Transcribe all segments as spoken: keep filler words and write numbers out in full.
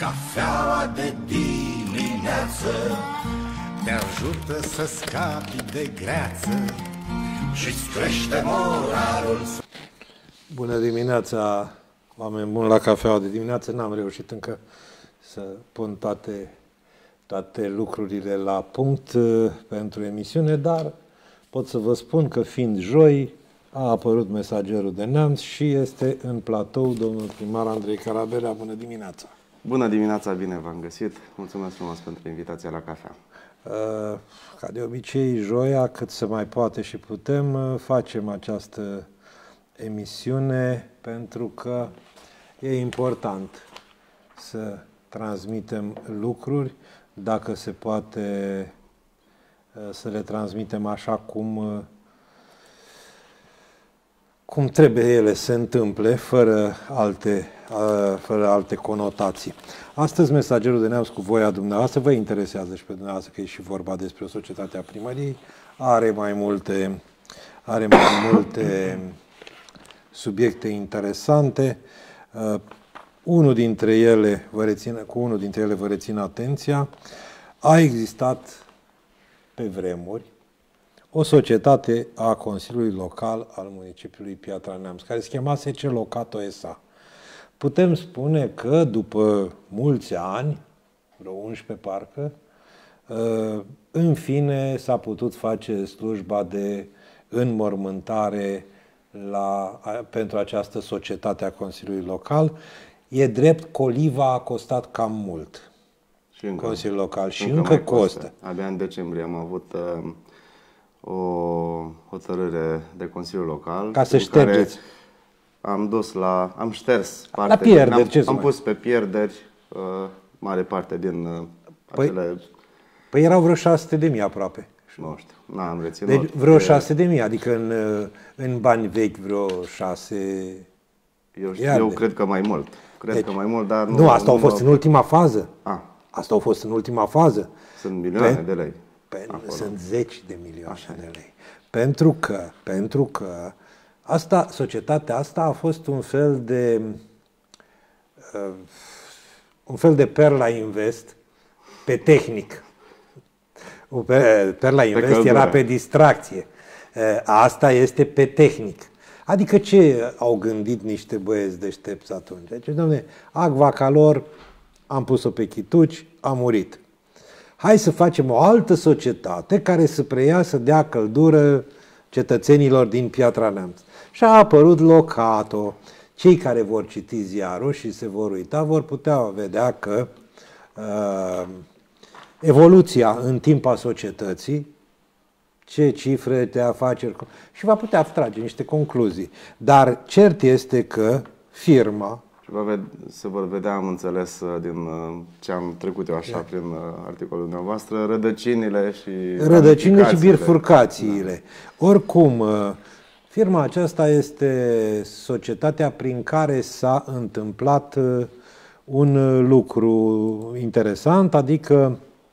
Cafeaua de dimineață te ajută să scapi de greață și-ți crește moralul. Bună dimineața, oameni buni, la cafeaua de dimineață. N-am reușit încă să pun toate, toate lucrurile la punct uh, pentru emisiune, dar pot să vă spun că fiind joi, a apărut Mesagerul de Neamț și este în platou domnul primar Andrei Carabelea. Bună dimineața! Bună dimineața, bine v-am găsit. Mulțumesc frumos pentru invitația la cafea. Ca de obicei, joia, cât se mai poate și putem, facem această emisiune pentru că e important să transmitem lucruri, dacă se poate să le transmitem așa cum cum trebuie ele se întâmple, fără alte, fără alte conotații. Astăzi, Mesagerul de Neamț, cu voia dumneavoastră, vă interesează și pe dumneavoastră, că e și vorba despre o societate a primăriei, are mai multe, are mai multe subiecte interesante. Uh, unul dintre ele, vă rețin, cu unul dintre ele vă rețin atenția. A existat pe vremuri o societate a Consiliului Local al municipiului Piatra Neamț, care se chema S C Locato S A. Putem spune că după mulți ani, vreo unsprezece parcă, în fine s-a putut face slujba de înmormântare la, pentru această societate a Consiliului Local. E drept, coliva a costat cam mult. Și încă, Consiliul Local și încă, încă costă. costă. Abia în decembrie am avut uh, o hotărâre de Consiliul Local. Ca să ștergeți. Am dus la, am șters parte. La pierderi, am, ce am mai? pus pe pierderi uh, mare parte din uh, păi, acele... Păi erau vreo șase sute de mii aproape. Nu știu, n-am reținut. Deci vreo șase sute de mii, adică în, în bani vechi vreo șase... Eu, știu, eu cred că mai mult. Cred deci, că mai mult, dar nu... Nu, asta nu au fost mă... în ultima fază. A. Asta au fost în ultima fază. Sunt milioane Pe, de lei. Pe, sunt zeci de milioane Așa de lei. Pentru că, pentru că asta, societatea asta a fost un fel de uh, un fel de Perla Invest pe tehnic. Perla Invest era pe distracție. Uh, asta este pe tehnic. Adică ce au gândit niște băieți deștepți atunci? Deci, dom'le, Agva Calor, am pus-o pe chituci, a murit. Hai să facem o altă societate care să preia, să dea căldură cetățenilor din Piatra Neamț. Și a apărut Locato. Cei care vor citi ziarul și se vor uita vor putea vedea că uh, evoluția în timp a societății, ce cifre de afaceri, și va putea trage niște concluzii. Dar cert este că firma... Și va ved- se vor vedea, am înțeles, din ce am trecut eu așa prin articolul dumneavoastră, rădăcinile și... Rădăcinile și bifurcațiile. Da. Oricum, firma aceasta este societatea prin care s-a întâmplat un lucru interesant, adică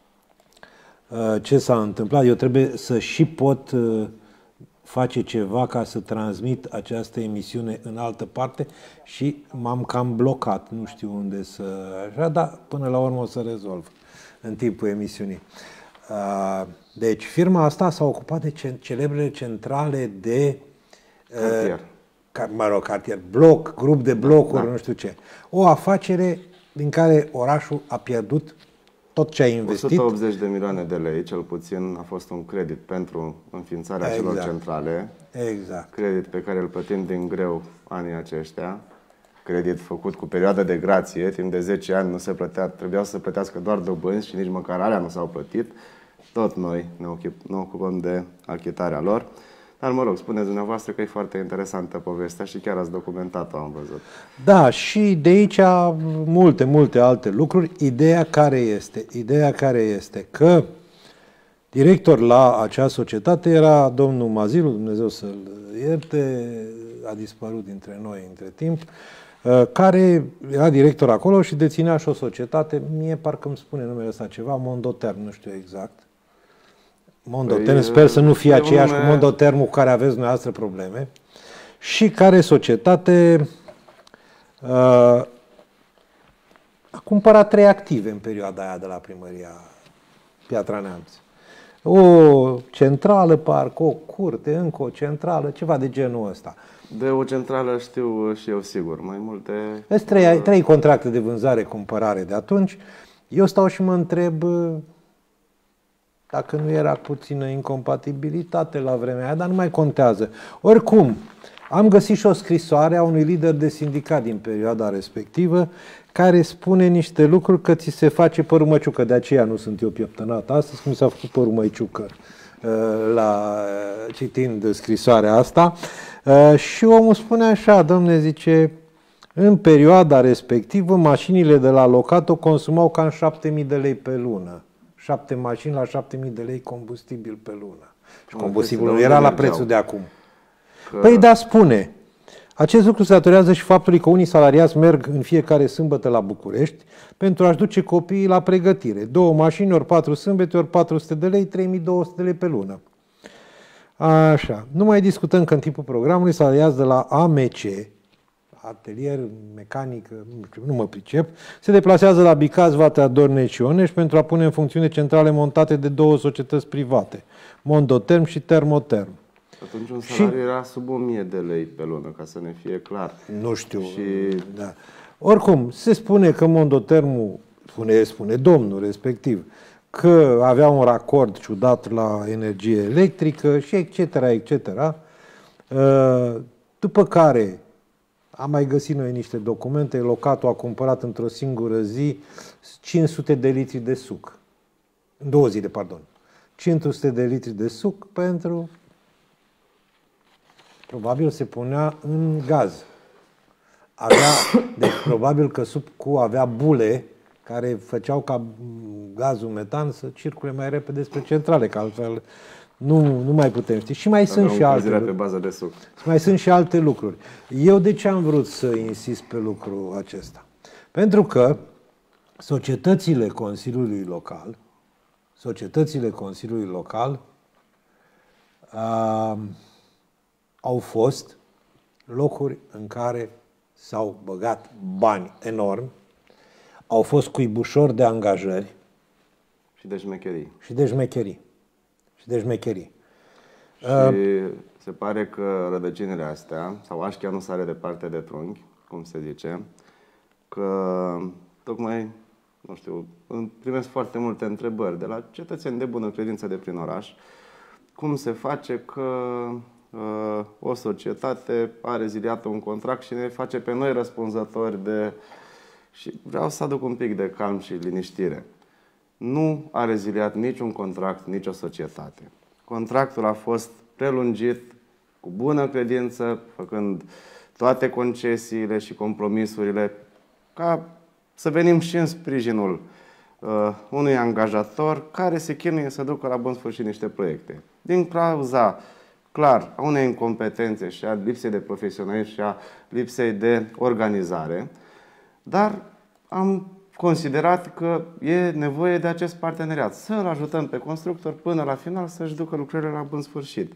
ce s-a întâmplat? Eu trebuie să și pot face ceva ca să transmit această emisiune în altă parte și m-am cam blocat, nu știu unde să... Așa, dar până la urmă o să rezolv în timpul emisiunii. Deci, firma asta s-a ocupat de celebrele centrale de... Cartier. Mă rog, cartier, bloc, grup de blocuri, da. Nu știu ce. O afacere din care orașul a pierdut tot ce a investit. o sută optzeci de milioane de lei, cel puțin, a fost un credit pentru înființarea exact. celor centrale. Exact. Credit pe care îl plătim din greu anii aceștia. Credit făcut cu perioadă de grație. Timp de zece ani nu se plătea, trebuia să se plătească doar dobânzi și nici măcar alea nu s-au plătit. Tot noi ne, ochip, ne ocupăm de achitarea lor. Dar mă rog, spuneți dumneavoastră că e foarte interesantă povestea și chiar ați documentat-o, am văzut. Da, și de aici multe, multe alte lucruri. Ideea care este? Ideea care este că director la acea societate era domnul Mazilu, Dumnezeu să-l ierte, a dispărut dintre noi între timp, care era director acolo și deținea și o societate, mie parcă îmi spune numele ăsta ceva, Mondoterm, nu știu exact. Mondoterm, păi, sper să nu fie aceeași nume... cu Mondotermul cu care aveți dumneavoastră probleme. Și care societate uh, cumpărat trei active în perioada aia de la primăria Piatra Neamț. O centrală, parcă, o curte, încă o centrală, ceva de genul ăsta. De o centrală știu și eu sigur, mai multe... Sunt trei, trei contracte de vânzare-cumpărare de atunci. Eu stau și mă întreb dacă nu era puțină incompatibilitate la vremea aia, dar nu mai contează. Oricum, am găsit și o scrisoare a unui lider de sindicat din perioada respectivă care spune niște lucruri că ți se face părul măciucă. De aceea nu sunt eu pieptănat astăzi, că mi s-a făcut părul măciucă la citind scrisoarea asta. Și omul spune așa, domne, zice, în perioada respectivă mașinile de la Locato consumau cam șapte mii de lei pe lună. șapte mașini la șapte mii de lei combustibil pe lună. Și combustibilul era la prețul de acum. Că... Păi da, spune. Acest lucru se datorează și faptului că unii salariați merg în fiecare sâmbătă la București pentru a-și duce copiii la pregătire. Două mașini, ori patru sâmbete, ori patru sute de lei, trei mii două sute de lei pe lună. Așa. Nu mai discutăm că în timpul programului salariați de la A M C, atelier, mecanică, nu știu, nu mă pricep, se deplasează la Bicaz, Vatea Dornei și Onești pentru a pune în funcțiune centrale montate de două societăți private, Mondoterm și Termoterm. Atunci un salariu și... era sub o mie de lei pe lună, ca să ne fie clar. Nu știu. Și... Da. Oricum, se spune că Mondotermul, spune, spune domnul respectiv, că avea un racord ciudat la energie electrică și et cetera, et cetera. După care am mai găsit noi niște documente, Locato a cumpărat într-o singură zi cinci sute de litri de suc. În două zile, pardon. cinci sute de litri de suc pentru... Probabil se punea în gaz. Avea, deci probabil că subcu avea bule care făceau ca gazul metan să circule mai repede spre centrale, că altfel nu, nu mai putem ști. Și mai avea sunt și alte pe bază de suc. Mai sunt și alte lucruri. Eu de ce am vrut să insist pe lucrul acesta? Pentru că societățile Consiliului Local, societățile Consiliului Local uh, au fost locuri în care s-au băgat bani enormi, au fost cuibușori de angajări și de șmecherii. Și de șmecherii. Și de șmecherii. Și uh, se pare că rădăcinile astea, sau așchia nu sare departe de trunchi, cum se zice, că tocmai, nu știu, primesc foarte multe întrebări de la cetățeni de bună credință de prin oraș, cum se face că uh, o societate a reziliat un contract și ne face pe noi răspunzători de... Și vreau să aduc un pic de calm și liniștire. Nu a reziliat niciun contract, nicio societate. Contractul a fost prelungit cu bună credință, făcând toate concesiile și compromisurile ca să venim și în sprijinul uh, unui angajator care se chinuie să ducă la bun sfârșit niște proiecte. Din cauza, clar, a unei incompetențe și a lipsei de profesionalism și a lipsei de organizare, dar am considerat că e nevoie de acest parteneriat, să-l ajutăm pe constructor până la final să-și ducă lucrările la bun sfârșit.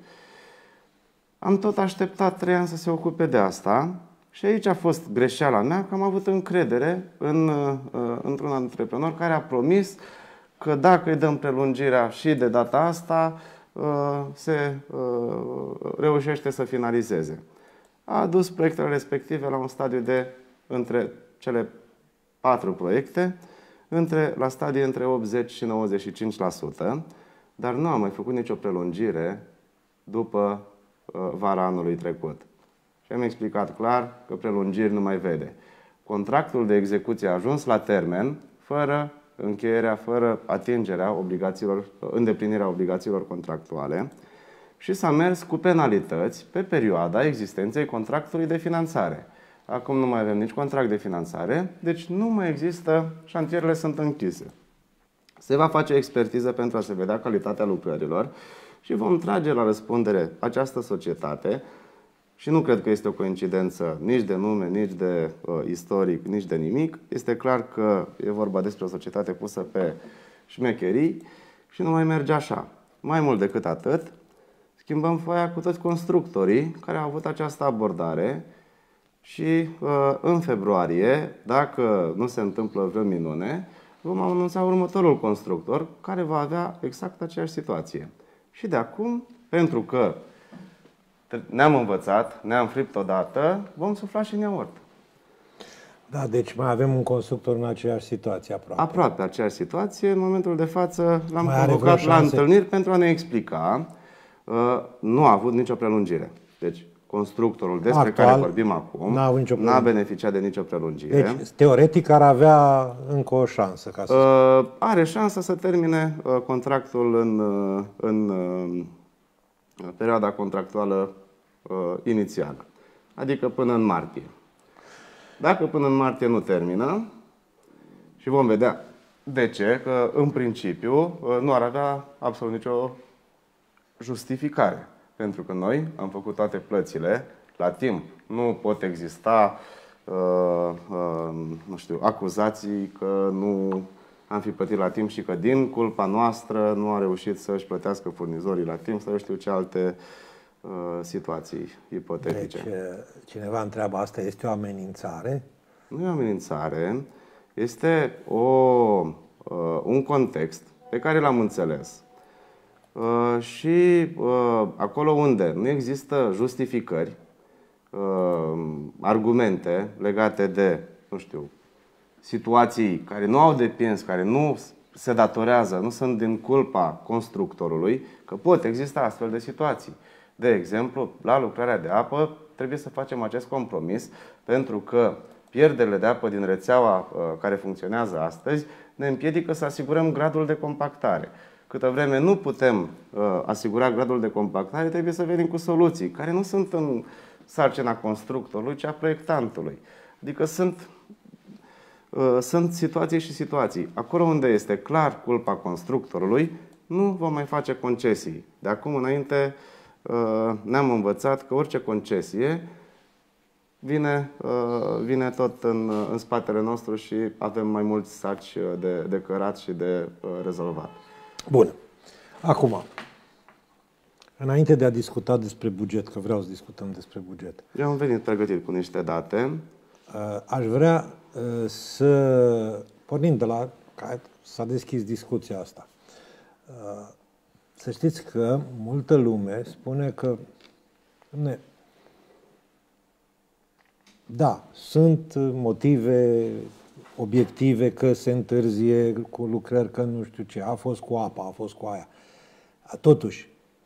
Am tot așteptat trei ani să se ocupe de asta și aici a fost greșeala mea, că am avut încredere în, într-un antreprenor care a promis că dacă îi dăm prelungirea și de data asta, se reușește să finalizeze. A adus proiectele respective la un stadiu de între cele patru proiecte, între, la stadii între optzeci și nouăzeci și cinci la sută, dar nu am mai făcut nicio prelungire după uh, vara anului trecut. Și am explicat clar că prelungiri nu mai vede. Contractul de execuție a ajuns la termen, fără încheierea, fără atingerea obligațiilor, îndeplinirea obligațiilor contractuale și s-a mers cu penalități pe perioada existenței contractului de finanțare. Acum nu mai avem nici contract de finanțare, deci nu mai există, șantierele sunt închise. Se va face expertiză pentru a se vedea calitatea lucrărilor și vom trage la răspundere această societate și nu cred că este o coincidență nici de nume, nici de uh, istoric, nici de nimic. Este clar că e vorba despre o societate pusă pe șmecherii și nu mai merge așa. Mai mult decât atât, schimbăm foaia cu toți constructorii care au avut această abordare și în februarie, dacă nu se întâmplă vreo minune, vom anunța următorul constructor care va avea exact aceeași situație. Și de acum, pentru că ne-am învățat, ne-am fript odată, vom sufla și în iaurt. Da, deci mai avem un constructor în aceeași situație aproape. Aproape aceeași situație. În momentul de față l-am convocat la întâlniri pentru a ne explica. Nu a avut nicio prelungire. Deci constructorul despre Actual, care vorbim acum n-a beneficiat de nicio prelungire. Deci, teoretic, ar avea încă o șansă. Ca să uh, are șansa să termine uh, contractul în, uh, în uh, perioada contractuală uh, inițială. Adică până în martie. Dacă până în martie nu termină, și vom vedea de ce, că în principiu uh, nu ar avea absolut nicio justificare. Pentru că noi am făcut toate plățile la timp. Nu pot exista uh, uh, nu știu, acuzații că nu am fi plătit la timp și că din culpa noastră nu a reușit să-și plătească furnizorii la timp sau eu știu ce alte uh, situații ipotetice. Deci, cineva întreabă, asta este o amenințare? Nu e o amenințare. Este o, uh, un context pe care l-am înțeles. Uh, și uh, acolo unde nu există justificări, uh, argumente legate de, nu știu, situații care nu au depins, care nu se datorează, nu sunt din culpa constructorului, că pot exista astfel de situații. De exemplu, la lucrarea de apă trebuie să facem acest compromis pentru că pierderile de apă din rețeaua uh, care funcționează astăzi ne împiedică să asigurăm gradul de compactare. Câtă vreme nu putem uh, asigura gradul de compactare, trebuie să venim cu soluții care nu sunt în sarcina constructorului, ci a proiectantului. Adică sunt, uh, sunt situații și situații. Acolo unde este clar culpa constructorului, nu vom mai face concesii. De acum înainte uh, ne-am învățat că orice concesie vine, uh, vine tot în, în spatele nostru și avem mai mulți saci de, de cărat și de uh, rezolvat. Bun. Acum, înainte de a discuta despre buget, că vreau să discutăm despre buget. Eu am venit pregătit cu niște date. Aș vrea să, pornind de la că s-a deschis discuția asta, să știți că multă lume spune că, ne, da, sunt motive obiective că se întârzie cu lucrări, că nu știu ce, a fost cu apa, a fost cu aia. Totuși,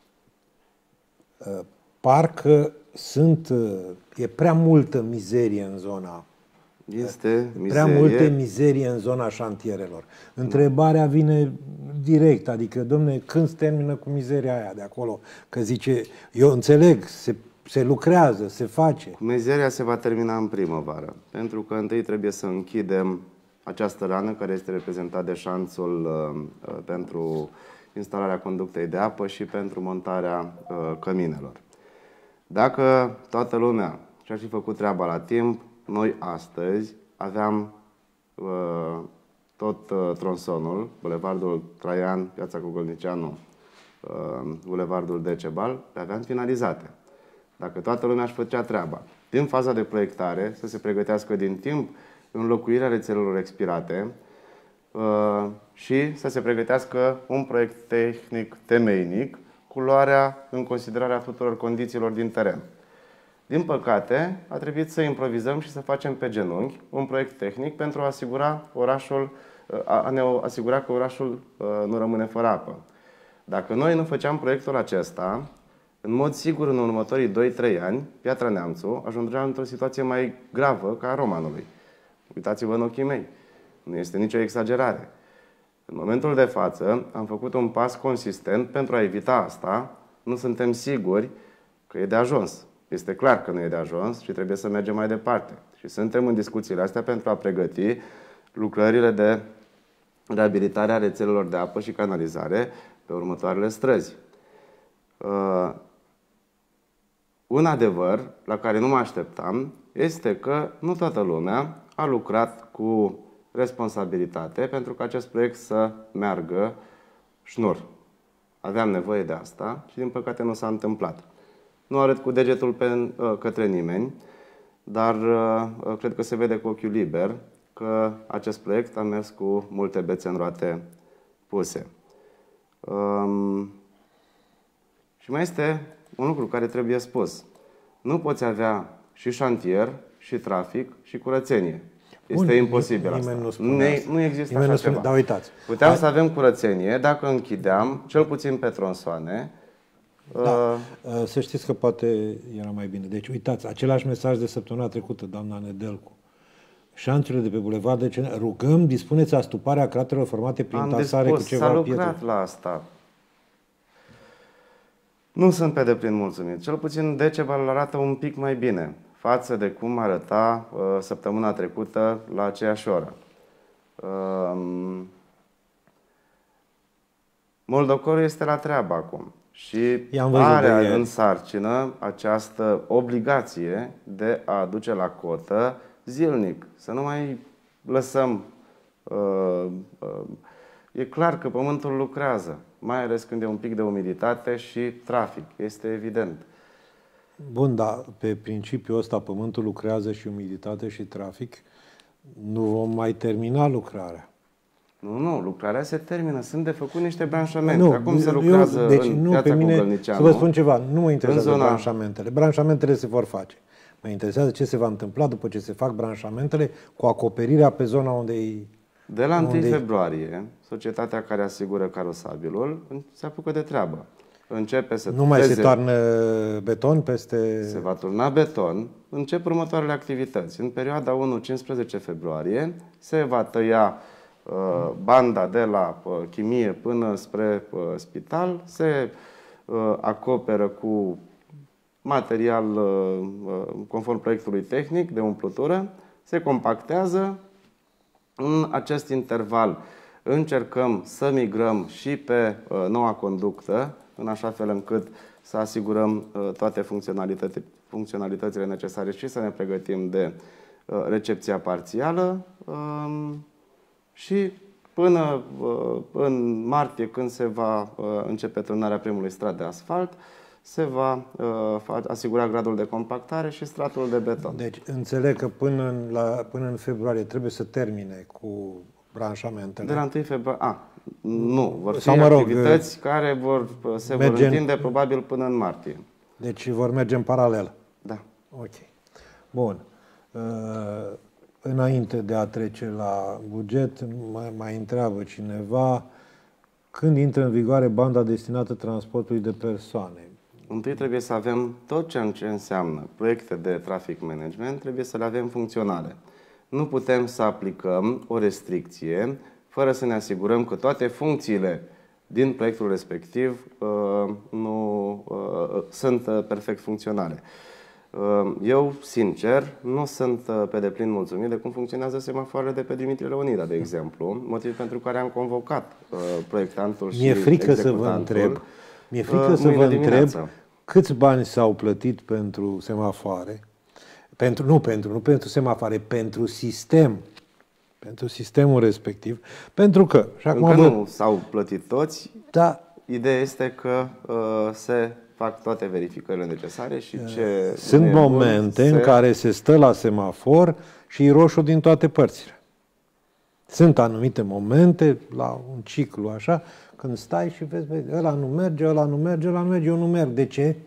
parcă sunt, e prea multă mizerie în zona, este mizerie. Prea multe mizerie în zona șantierelor. Întrebarea vine direct, adică, domne, când se termină cu mizeria aia de acolo? Că zice, eu înțeleg, se Se lucrează, se face. Mizeria se va termina în primăvară, pentru că întâi trebuie să închidem această rană care este reprezentată de șanțul uh, pentru instalarea conductei de apă și pentru montarea uh, căminelor. Dacă toată lumea și-ar fi făcut treaba la timp, noi astăzi aveam uh, tot uh, tronsonul, Bulevardul Traian, Piața Cogolnicianu, uh, Bulevardul Decebal, le aveam finalizate. Dacă toată lumea își făcea treaba din faza de proiectare, să se pregătească din timp înlocuirea rețelelor expirate uh, și să se pregătească un proiect tehnic temeinic cu luarea în considerare a tuturor condițiilor din teren. Din păcate, a trebuit să improvizăm și să facem pe genunchi un proiect tehnic pentru a asigura orașul, a ne asigura că orașul uh, nu rămâne fără apă. Dacă noi nu făceam proiectul acesta, în mod sigur, în următorii doi trei ani, Piatra Neamțu ajungea într-o situație mai gravă ca a Romanului. Uitați-vă în ochii mei. Nu este nicio exagerare. În momentul de față, am făcut un pas consistent pentru a evita asta. Nu suntem siguri că e de ajuns. Este clar că nu e de ajuns și trebuie să mergem mai departe. Și suntem în discuțiile astea pentru a pregăti lucrările de reabilitare a rețelelor de apă și canalizare pe următoarele străzi. Uh, Un adevăr la care nu mă așteptam este că nu toată lumea a lucrat cu responsabilitate pentru că acest proiect să meargă șnur. Aveam nevoie de asta și din păcate nu s-a întâmplat. Nu arăt cu degetul pe, către nimeni. dar uh, cred că se vede cu ochiul liber că acest proiect a mers cu multe bețe în roate puse. Um, și mai este un lucru care trebuie spus. Nu poți avea și șantier, și trafic, și curățenie. Este Bun, imposibil asta. Nu, nu, nu există nimeni așa nu ceva. Da, uitați. Puteam Hai. să avem curățenie dacă închideam, cel puțin pe tronsoane. Da. Uh, să știți că poate era mai bine. Deci, uitați, același mesaj de săptămâna trecută, doamna Nedelcu. Șanțurile de pe Bulevard de Cene, rugăm, dispuneți astuparea craterelor formate prin Am tasare dispus, cu ceva s-a pietre. lucrat la asta. Nu sunt pe deplin mulțumit. Cel puțin Decebal arată un pic mai bine față de cum arăta uh, săptămâna trecută la aceeași oră. Uh, Moldocorul este la treabă acum și are în sarcină această obligație de a aduce la cotă zilnic. Să nu mai lăsăm... Uh, uh, e clar că pământul lucrează, mai ales când e un pic de umiditate și trafic. Este evident. Bun, dar pe principiul ăsta pământul lucrează și umiditate și trafic, nu vom mai termina lucrarea. Nu, nu, lucrarea se termină. Sunt de făcut niște branșamente. Nu, Acum se lucrează eu, deci în nu, Piața pe mine, Cugălnicianu. să vă spun ceva, nu mă interesează zona... branșamentele. Branșamentele se vor face. Mă interesează ce se va întâmpla după ce se fac branșamentele cu acoperirea pe zona unde e... De la întâi februarie, societatea care asigură carosabilul se apucă de treabă. Începe să Nu mai se toarnă beton peste... Se va turna beton. Încep următoarele activități. În perioada unu cincisprezece februarie se va tăia uh, banda de la uh, chimie până spre uh, spital, se uh, acoperă cu material uh, conform proiectului tehnic de umplutură, se compactează. În acest interval încercăm să migrăm și pe uh, noua conductă, în așa fel încât să asigurăm uh, toate funcționalități, funcționalitățile necesare și să ne pregătim de uh, recepția parțială. Uh, și până uh, în martie, când se va uh, începe turnarea primului strat de asfalt, se va uh, asigura gradul de compactare și stratul de beton. Deci înțeleg că până în, la, până în februarie trebuie să termine cu branșamentele. De la întâi februarie... A, nu, vor fi Sau, mă rog, activități care vor, se vor întinde în... probabil până în martie. Deci vor merge în paralel. Da. Ok. Bun. Uh, înainte de a trece la buget, mai, mai întreabă cineva când intră în vigoare banda destinată transportului de persoane. Întâi trebuie să avem tot ce înseamnă proiecte de traffic management, trebuie să le avem funcționale. Nu putem să aplicăm o restricție fără să ne asigurăm că toate funcțiile din proiectul respectiv uh, nu uh, sunt uh, perfect funcționale. Uh, eu, sincer, nu sunt uh, pe deplin mulțumit de cum funcționează semafoarele de pe Dimitrie Leonida, de exemplu, motiv pentru care am convocat uh, proiectantul și Mi-e frică să vă întreb, mi-e frică uh, să vă întreb câți bani s-au plătit pentru semafoare, pentru, nu pentru, nu pentru semafoare, pentru sistem, pentru sistemul respectiv, pentru că... Și acum Încă vă... nu s-au plătit toți, da. Ideea este că uh, se fac toate verificările necesare și ce... Sunt momente bun, în se... care se stă la semafor și e roșu din toate părțile. Sunt anumite momente, la un ciclu așa, când stai și vezi, vezi, ăla nu merge, ăla nu merge, ăla nu merge, eu nu merg. De ce?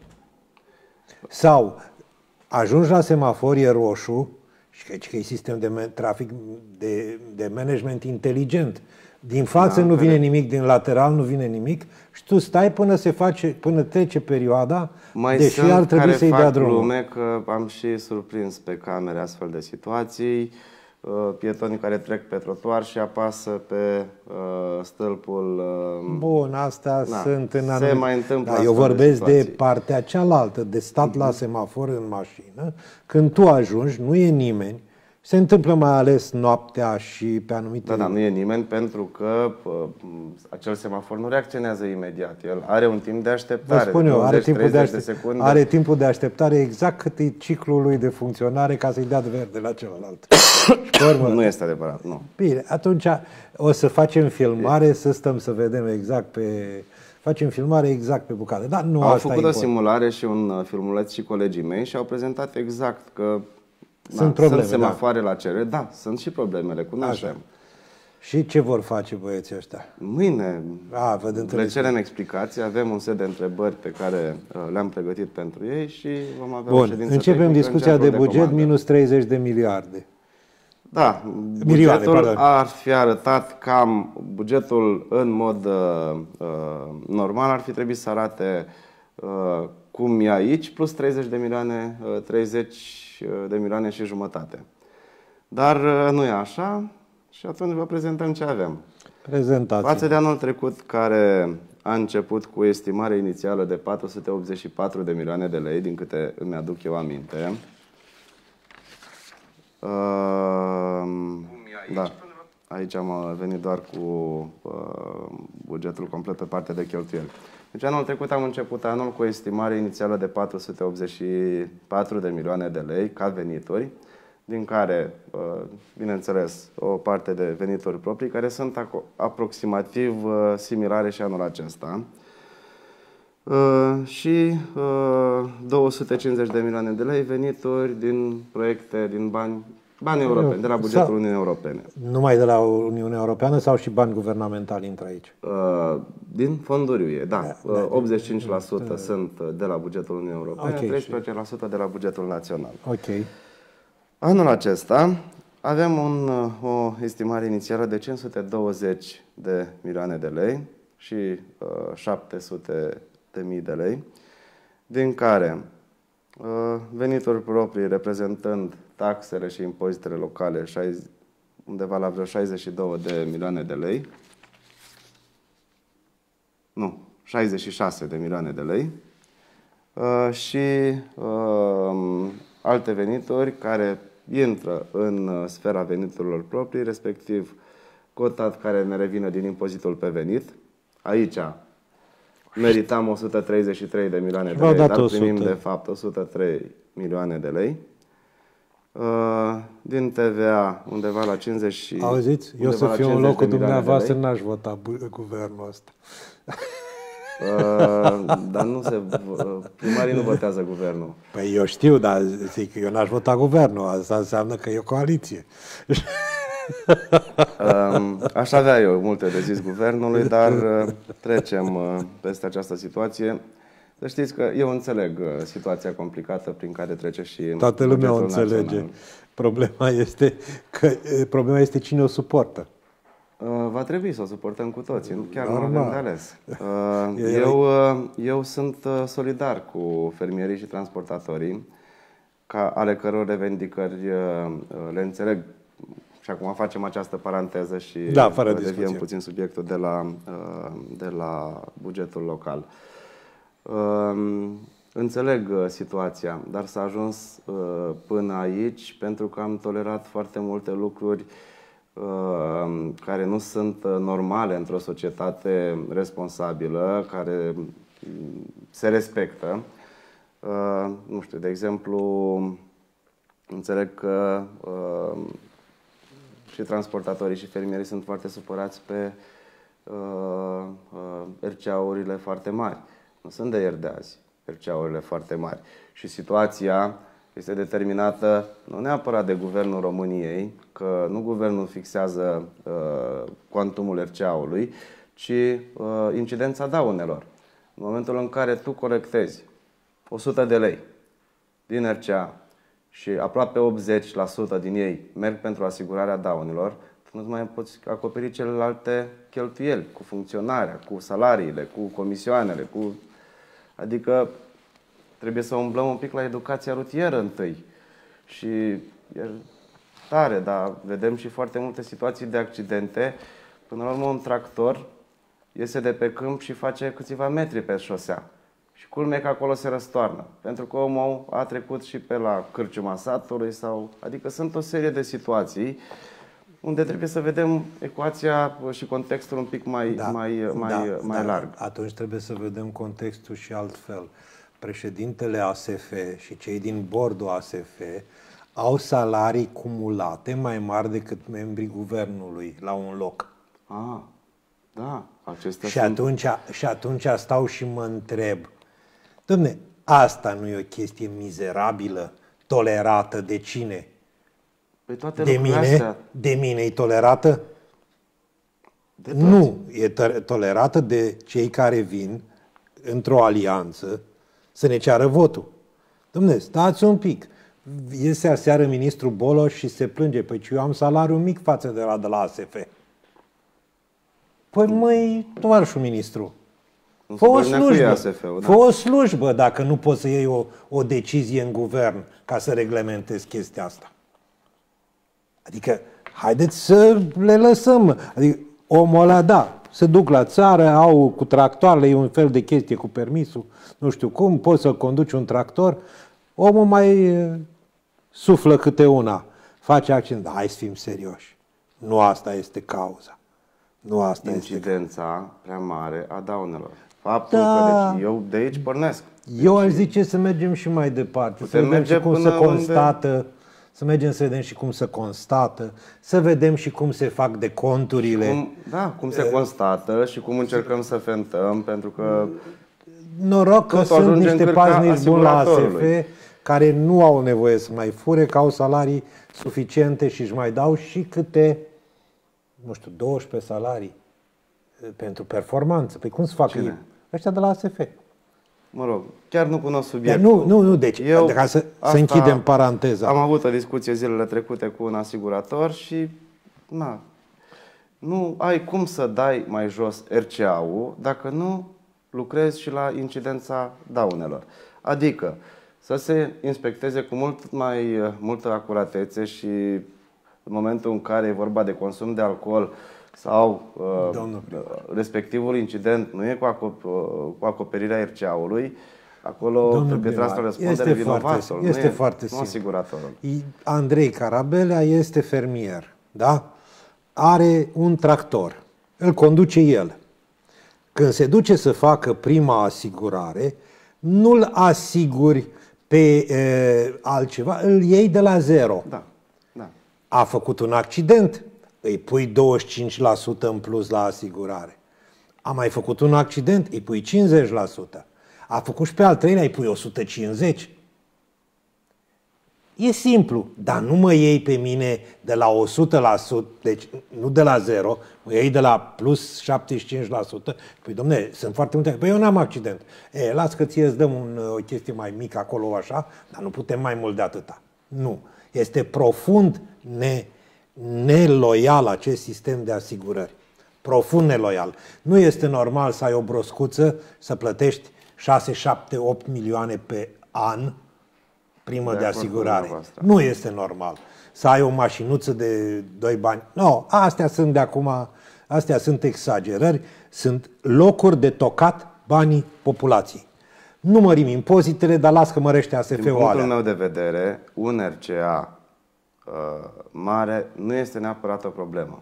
Sau ajungi la semafor, e roșu, și că, că e sistem de trafic, de, de management inteligent. Din față da, nu vine nimic, din lateral nu vine nimic și tu stai până se face, până trece perioada, mai deși ar trebui să-i dea drumul. Lume că am și surprins pe camere astfel de situații, pietonii care trec pe trotuar și apasă pe uh, stâlpul... Uh, Bun, astea na, sunt în anumite... Se mai întâmplă da, eu vorbesc de, de partea cealaltă, de stat la semafor în mașină, când tu ajungi, nu e nimeni, se întâmplă mai ales noaptea și pe anumite... Da, da, nu e nimeni pentru că uh, acel semafor nu reacționează imediat. El are un timp de așteptare. Vă spun eu, are, timpul de, aștept... de secunde. Are timpul de așteptare exact cât e ciclul lui de funcționare ca să-i dea de verde la celălalt. Urmă, nu este adevărat, nu. Bine, atunci o să facem filmare, să stăm să vedem exact pe... Facem filmare exact pe bucate. Dar nu au asta făcut o simulare și un filmuleț și colegii mei și au prezentat exact că Sunt probleme, sunt semafoare da. la cerere, da, sunt și problemele, cunoaștem. Așa. Și ce vor face băieții ăștia? Mâine A, vă le cerem explicații, avem un set de întrebări pe care uh, le-am pregătit pentru ei și vom avea Bun, o ședință începem discuția de, de buget, minus treizeci de miliarde. Da, Milioane, bugetul pardon. ar fi arătat cam, bugetul în mod uh, uh, normal ar fi trebuit să arate uh, cum e aici, plus treizeci de milioane, uh, treizeci de milioane și jumătate. Dar uh, nu e așa și atunci vă prezentăm ce avem. Prezentați. Față de anul trecut, care a început cu o estimare inițială de patru sute optzeci și patru de milioane de lei, din câte îmi aduc eu aminte. Uh, da. Aici am venit doar cu uh, bugetul complet pe partea de cheltuieli. Deci anul trecut am început anul cu o estimare inițială de patru sute optzeci și patru de milioane de lei ca venituri, din care, uh, bineînțeles, o parte de venituri proprii, care sunt aproximativ uh, similare și anul acesta. Uh, și uh, două sute cincizeci de milioane de lei venituri din proiecte, din bani, bani europeni, de la bugetul sau, Uniunii Europene. Numai de la Uniunea Europeană sau și bani guvernamentali intră aici? Uh, din fonduri U E, da. da, da optzeci și cinci la sută da. sunt de la bugetul Uniunii Europene, okay, treisprezece la sută de la bugetul național. Ok. Anul acesta avem un, o estimare inițială de cinci sute douăzeci de milioane de lei și uh, șapte sute de mii de lei, din care uh, venituri proprii reprezentând taxele și impozitele locale undeva la vreo șaizeci și două de milioane de lei, nu, șaizeci și șase de milioane de lei uh, și uh, alte venituri care intră în sfera veniturilor proprii, respectiv cota care ne revine din impozitul pe venit. Aici meritam o sută treizeci și trei de milioane de lei, dar primim de fapt o sută trei milioane de lei. Din T V A undeva la cincizeci. Auziți? Eu să fiu în locul dumneavoastră, n-aș vota guvernul ăsta. Uh, dar nu se, primarii nu votează guvernul. Păi eu știu, dar zic, eu n-aș vota guvernul. Asta înseamnă că e o coaliție. Um, aș avea eu multe de zis guvernului, dar uh, trecem uh, peste această situație. Să știți că eu înțeleg uh, situația complicată prin care trece și toată lumea o înțelege. Național. Problema este că problema este cine o suportă. Uh, va trebui să o suportăm cu toții, chiar nu avem de ales. Uh, eu, uh, eu sunt uh, solidar cu fermierii și transportatorii, ca, ale căror revendicări uh, le înțeleg. Și acum facem această paranteză și da, fără deviem puțin subiectul de la, uh, de la bugetul local. Uh, înțeleg uh, situația, dar s-a ajuns uh, până aici pentru că am tolerat foarte multe lucruri care nu sunt normale într-o societate responsabilă, care se respectă. Nu știu, de exemplu, înțeleg că și transportatorii și fermierii sunt foarte supărați pe R C A-urile foarte mari. Nu sunt de ieri de azi, R C A-urile foarte mari. Și situația este determinată nu neapărat de Guvernul României, că nu Guvernul fixează uh, cuantumul R C A-ului, ci uh, incidența daunelor. În momentul în care tu colectezi o sută de lei din R C A și aproape optzeci la sută din ei merg pentru asigurarea daunelor, tu nu mai poți acoperi celelalte cheltuieli cu funcționarea, cu salariile, cu comisioanele, cu... adică trebuie să umblăm un pic la educația rutieră întâi. Și e tare, dar vedem și foarte multe situații de accidente. Până la urmă, un tractor iese de pe câmp și face câțiva metri pe șosea. Și culmea că acolo se răstoarnă. Pentru că omul a trecut și pe la cârciuma satului. Sau... Adică sunt o serie de situații unde trebuie să vedem ecuația și contextul un pic mai, da, mai, mai, da, mai da. larg. Atunci trebuie să vedem contextul și altfel. Președintele A S F și cei din bordul A S F au salarii cumulate mai mari decât membrii guvernului la un loc. Ah, da. Acestea și, sunt... atunci, și atunci stau și mă întreb, dom'le, asta nu e o chestie mizerabilă, tolerată de cine? Păi toate De lucrurile mine, astea... de mine e tolerată? De toți. Nu, e tolerată de cei care vin într-o alianță să ne ceară votul. Dom'le, stați un pic. Iese aseară ministrul Boloș și se plânge. Păi eu am salariu mic față de la de la A S F. Păi măi, tovarășul ministru, fă o slujbă, da. fă o slujbă dacă nu poți să iei o, o decizie în guvern ca să reglementezi chestia asta. Adică, haideți să le lăsăm. Adică, omul ăla, da, se duc la țară, au cu tractoarele, e un fel de chestie cu permisul, nu știu cum, poți să conduci un tractor, omul mai uh, suflă câte una, face accident. Da, hai să fim serioși. Nu asta este cauza. Nu asta Incidența este... prea mare a daunelor. Faptul Da. că deci, eu de aici pornesc. Eu deci, aș zice să mergem și mai departe, să Putem vedem merge și cum până se constată, unde... să mergem să vedem și cum se constată, să vedem și cum se fac deconturile. Cum, da, cum se constată și cum încercăm să fentăm, pentru că... Noroc că sunt niște paznici buni la A S F care nu au nevoie să mai fure, că au salarii suficiente și își mai dau și câte, nu știu, douăsprezece salarii pentru performanță. Păi cum să facă ei? Ăștia de la A S F. Mă rog, chiar nu cunosc subiectul. Nu, nu, nu, deci, Eu, ca să, să închidem paranteza. Am avut o discuție zilele trecute cu un asigurator și na, nu ai cum să dai mai jos R C A-ul dacă nu lucrezi și la incidența daunelor. Adică să se inspecteze cu mult mai multă acuratețe și în momentul în care e vorba de consum de alcool sau uh, respectivul incident nu e cu, acop cu acoperirea R C A-ului, acolo Domnul trebuie tras la răspundere vinovatul, este nu, e, foarte nu asiguratorul. Andrei Carabelea este fermier, da? Are un tractor, îl conduce el. Când se duce să facă prima asigurare, nu-l asiguri pe e, altceva, îl iei de la zero. Da, da. A făcut un accident, îi pui douăzeci și cinci la sută în plus la asigurare. A mai făcut un accident, îi pui cincizeci la sută. A făcut și pe al treilea, îi pui o sută cincizeci. E simplu, dar nu mă iei pe mine de la o sută la sută, deci nu de la zero, mă iei de la plus șaptezeci și cinci la sută. Păi, dom'le, sunt foarte multe. Păi eu n-am accident. E, las că ție îți dăm un, o chestie mai mică acolo, așa, dar nu putem mai mult de atâta. Nu. Este profund ne, neloial acest sistem de asigurări. Profund neloial. Nu este normal să ai o broscuță, să plătești șase, șapte, opt milioane pe an primă de, de asigurare. Nu este normal. Să ai o mașinuță de doi bani. Nu, no, astea sunt de acum, astea sunt exagerări, sunt locuri de tocat banii populației. Nu mărim impozitele, dar las că mărește A S F-ul alea. Din punctul meu de vedere, un R C A uh, mare nu este neapărat o problemă.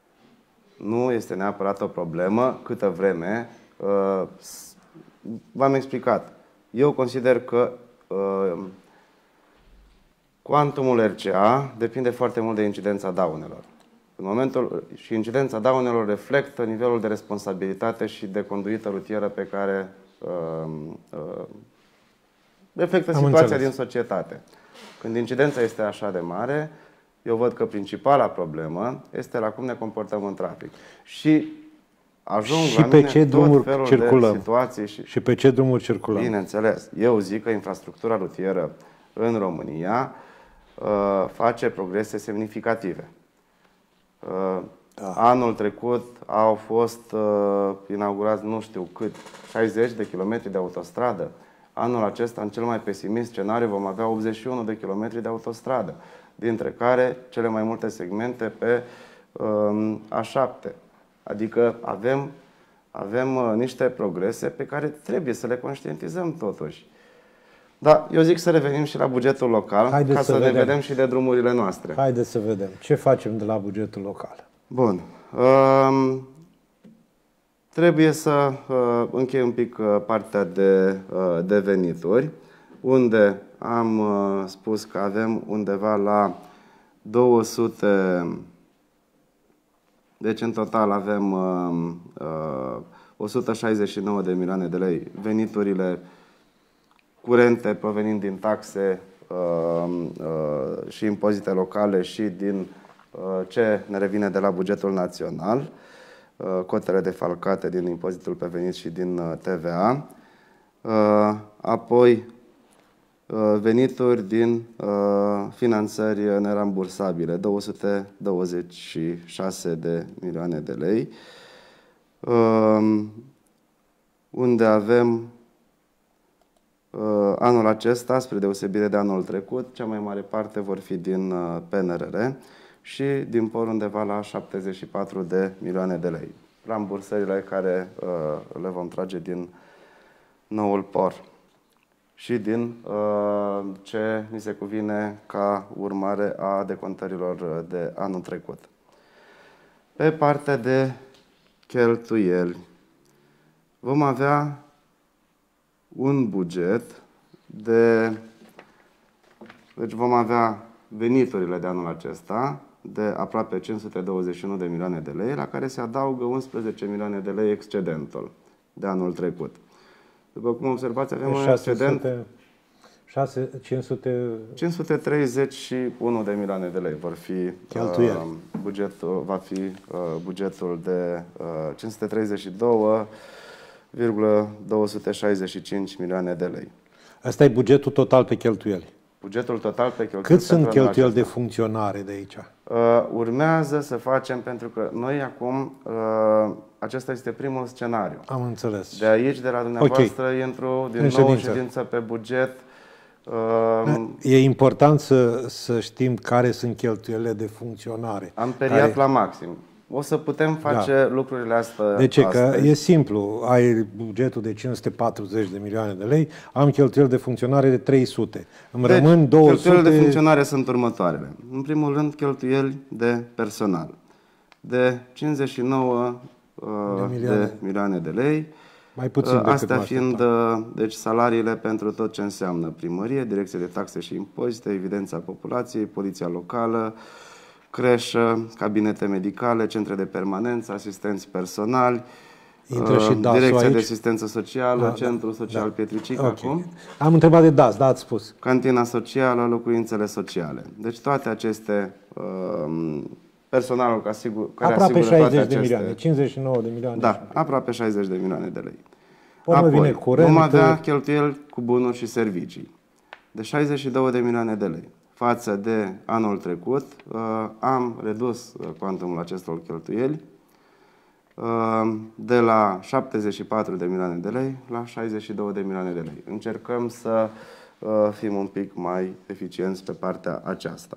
Nu este neapărat o problemă câtă vreme uh, v-am explicat. Eu consider că uh, cuantumul R C A depinde foarte mult de incidența daunelor. În momentul, și incidența daunelor reflectă nivelul de responsabilitate și de conduită rutieră pe care uh, uh, reflectă Am situația înțeles. din societate. Când incidența este așa de mare, eu văd că principala problemă este la cum ne comportăm în trafic. Și ajung și la pe mine ce tot drumuri felul circulăm. de situații. Și, și pe ce drumuri circulăm. Bineînțeles. Eu zic că infrastructura rutieră în România uh, face progrese semnificative. Uh, da. Anul trecut au fost uh, inaugurați nu știu cât, șaizeci de kilometri de autostradă. Anul acesta, în cel mai pesimist scenariu, vom avea optzeci și unu de kilometri de autostradă, dintre care cele mai multe segmente pe uh, A șapte. Adică avem, avem uh, niște progrese pe care trebuie să le conștientizăm totuși. Da, eu zic să revenim și la bugetul local, Haideți ca să, să ne vedem și de drumurile noastre. Haideți să vedem. Ce facem de la bugetul local? Bun. Uh, trebuie să uh, închei un pic uh, partea de, uh, de venituri, unde am uh, spus că avem undeva la două sute... Deci, în total, avem uh, uh, o sută șaizeci și nouă de milioane de lei veniturile curente provenind din taxe uh, uh, și impozite locale și din uh, ce ne revine de la bugetul național, uh, cotele defalcate din impozitul pe venit și din uh, T V A, uh, apoi uh, venituri din uh, finanțări nerambursabile, două sute douăzeci și șase de milioane de lei, uh, unde avem uh, anul acesta, spre deosebire de anul trecut, cea mai mare parte vor fi din uh, P N R R și din por undeva la șaptezeci și patru de milioane de lei. Rambursările care uh, le vom trage din noul por și din uh, ce ni se cuvine ca urmare a decontărilor de anul trecut. Pe partea de cheltuieli, vom avea un buget de... Deci vom avea veniturile de anul acesta de aproape cinci sute douăzeci și unu de milioane de lei, la care se adaugă unsprezece milioane de lei excedentul de anul trecut. După cum observați, avem un excedent... cinci sute... cinci sute treizeci și unu de milioane de lei vor fi uh, bugetul, va fi uh, bugetul de uh, cinci sute treizeci și doi virgulă două sute șaizeci și cinci milioane de lei. Asta e bugetul total pe cheltuieli. Bugetul total pe cheltuieli. Cât sunt cheltuieli de funcționare de aici? Uh, urmează să facem, pentru că noi acum, uh, acesta este primul scenariu. Am înțeles. De aici, de la dumneavoastră, okay. intru din nou în ședință pe buget. Uh, e important să, să știm care sunt cheltuielile de funcționare. Am periat care... la maxim. O să putem face da. lucrurile astea. De ce? Că e simplu. Ai bugetul de cinci sute patruzeci de milioane de lei, am cheltuieli de funcționare de trei sute. Îmi deci, rămân două sute... cheltuielile de funcționare sunt următoarele. În primul rând, cheltuieli de personal. De cincizeci și nouă uh, de, milioane. de milioane de lei. Mai puțin decât Astea fiind deci, salariile pentru tot ce înseamnă primărie, direcție de taxe și impozite, evidența populației, poliția locală, creșă, cabinete medicale, centre de permanență, asistenți personali, Intră și D A S-ul direcția aici. de asistență socială, da, Centrul Social da. Pietricic Okay. acum. Am întrebat de D A S, da, ați spus. Cantina socială, locuințele sociale. Deci toate aceste uh, personalul ca sigur, care aproape asigură toate șaizeci de aceste... milioane, cincizeci și nouă de milioane. Da, aproape șaizeci de milioane de lei. Apoi vine curent, vom avea cheltuieli cu bunuri și servicii de șaizeci și două de milioane de lei. Față de anul trecut, uh, am redus uh, cuantumul acestor cheltuieli uh, de la șaptezeci și patru de milioane de lei la șaizeci și două de milioane de lei. Încercăm să uh, fim un pic mai eficienți pe partea aceasta.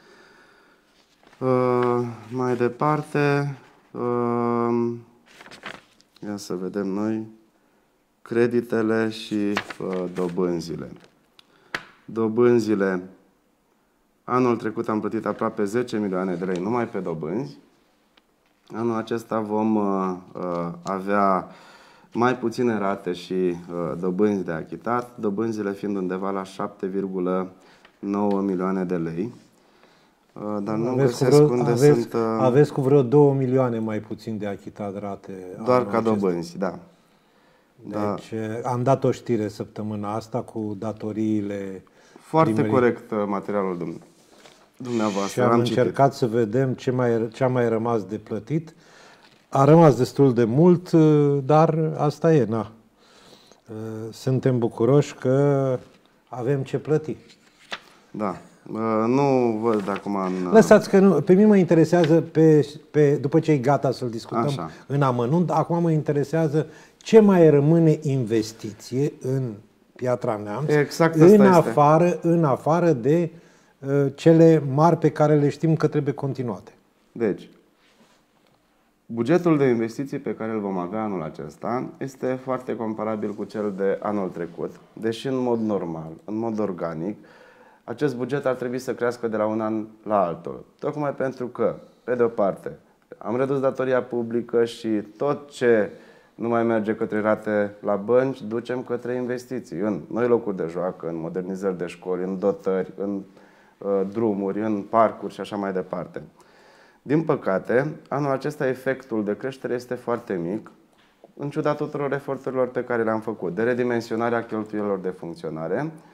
Uh, mai departe, uh, ia să vedem noi creditele și uh, dobânzile. Dobânzile, anul trecut am plătit aproape zece milioane de lei numai pe dobânzi. Anul acesta vom uh, uh, avea mai puține rate și uh, dobânzi de achitat, dobânzile fiind undeva la șapte virgulă nouă milioane de lei. Uh, dar nu aveți găsesc vreo, unde aveți, sunt... Uh, aveți cu vreo două milioane mai puțin de achitat rate. Doar ca dobânzi, da. Deci da. Am dat o știre săptămâna asta cu datoriile. Foarte primării. corect materialul dumneavoastră. Și am, am încercat citit. să vedem ce, mai, ce a mai rămas de plătit. A rămas destul de mult, dar asta e, na. Suntem bucuroși că avem ce plăti. Da. Nu văd acum în... Lăsați că nu, pe mine mă interesează, pe, pe, după ce e gata să-l discutăm Așa. în amănunt, acum mă interesează ce mai rămâne investiție în Piatra Neamț, exact în, asta afară, este. în afară de uh, cele mari pe care le știm că trebuie continuate. Deci, bugetul de investiții pe care îl vom avea anul acesta este foarte comparabil cu cel de anul trecut, deși în mod normal, în mod organic, acest buget ar trebui să crească de la un an la altul. Tocmai pentru că, pe de o parte, am redus datoria publică și tot ce nu mai merge către rate la bănci, ducem către investiții în noi locuri de joacă, în modernizări de școli, în dotări, în uh, drumuri, în parcuri și așa mai departe. Din păcate, anul acesta efectul de creștere este foarte mic, în ciuda tuturor eforturilor pe care le-am făcut, de redimensionarea cheltuielilor de funcționare,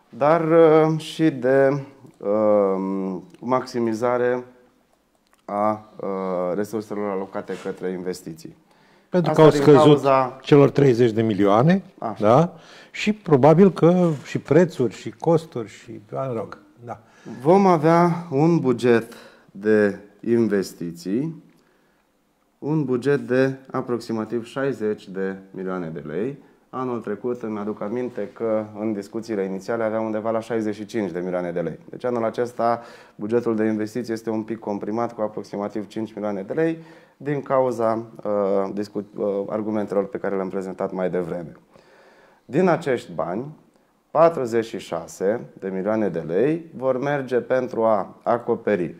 dar uh, și de uh, maximizare a uh, resurselor alocate către investiții. Pentru Asta că au scăzut cauza... celor treizeci de milioane, da? Și probabil că și prețuri, și costuri, și... Mă rog, da. Vom avea un buget de investiții, un buget de aproximativ șaizeci de milioane de lei. Anul trecut îmi aduc aminte că în discuțiile inițiale aveam undeva la șaizeci și cinci de milioane de lei. Deci anul acesta bugetul de investiții este un pic comprimat cu aproximativ cinci milioane de lei din cauza uh, discu- uh, argumentelor pe care le-am prezentat mai devreme. Din acești bani, patruzeci și șase de milioane de lei vor merge pentru a acoperi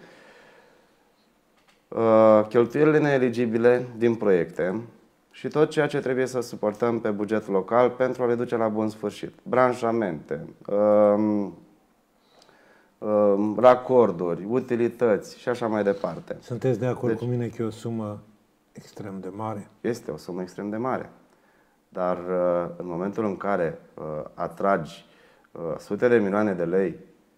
uh, cheltuielile neeligibile din proiecte și tot ceea ce trebuie să suportăm pe bugetul local pentru a le duce la bun sfârșit. Branșamente, uh, uh, racorduri, utilități și așa mai departe. Sunteți de acord deci, cu mine că e o sumă extrem de mare? Este o sumă extrem de mare. Dar uh, în momentul în care uh, atragi uh, sute de milioane de lei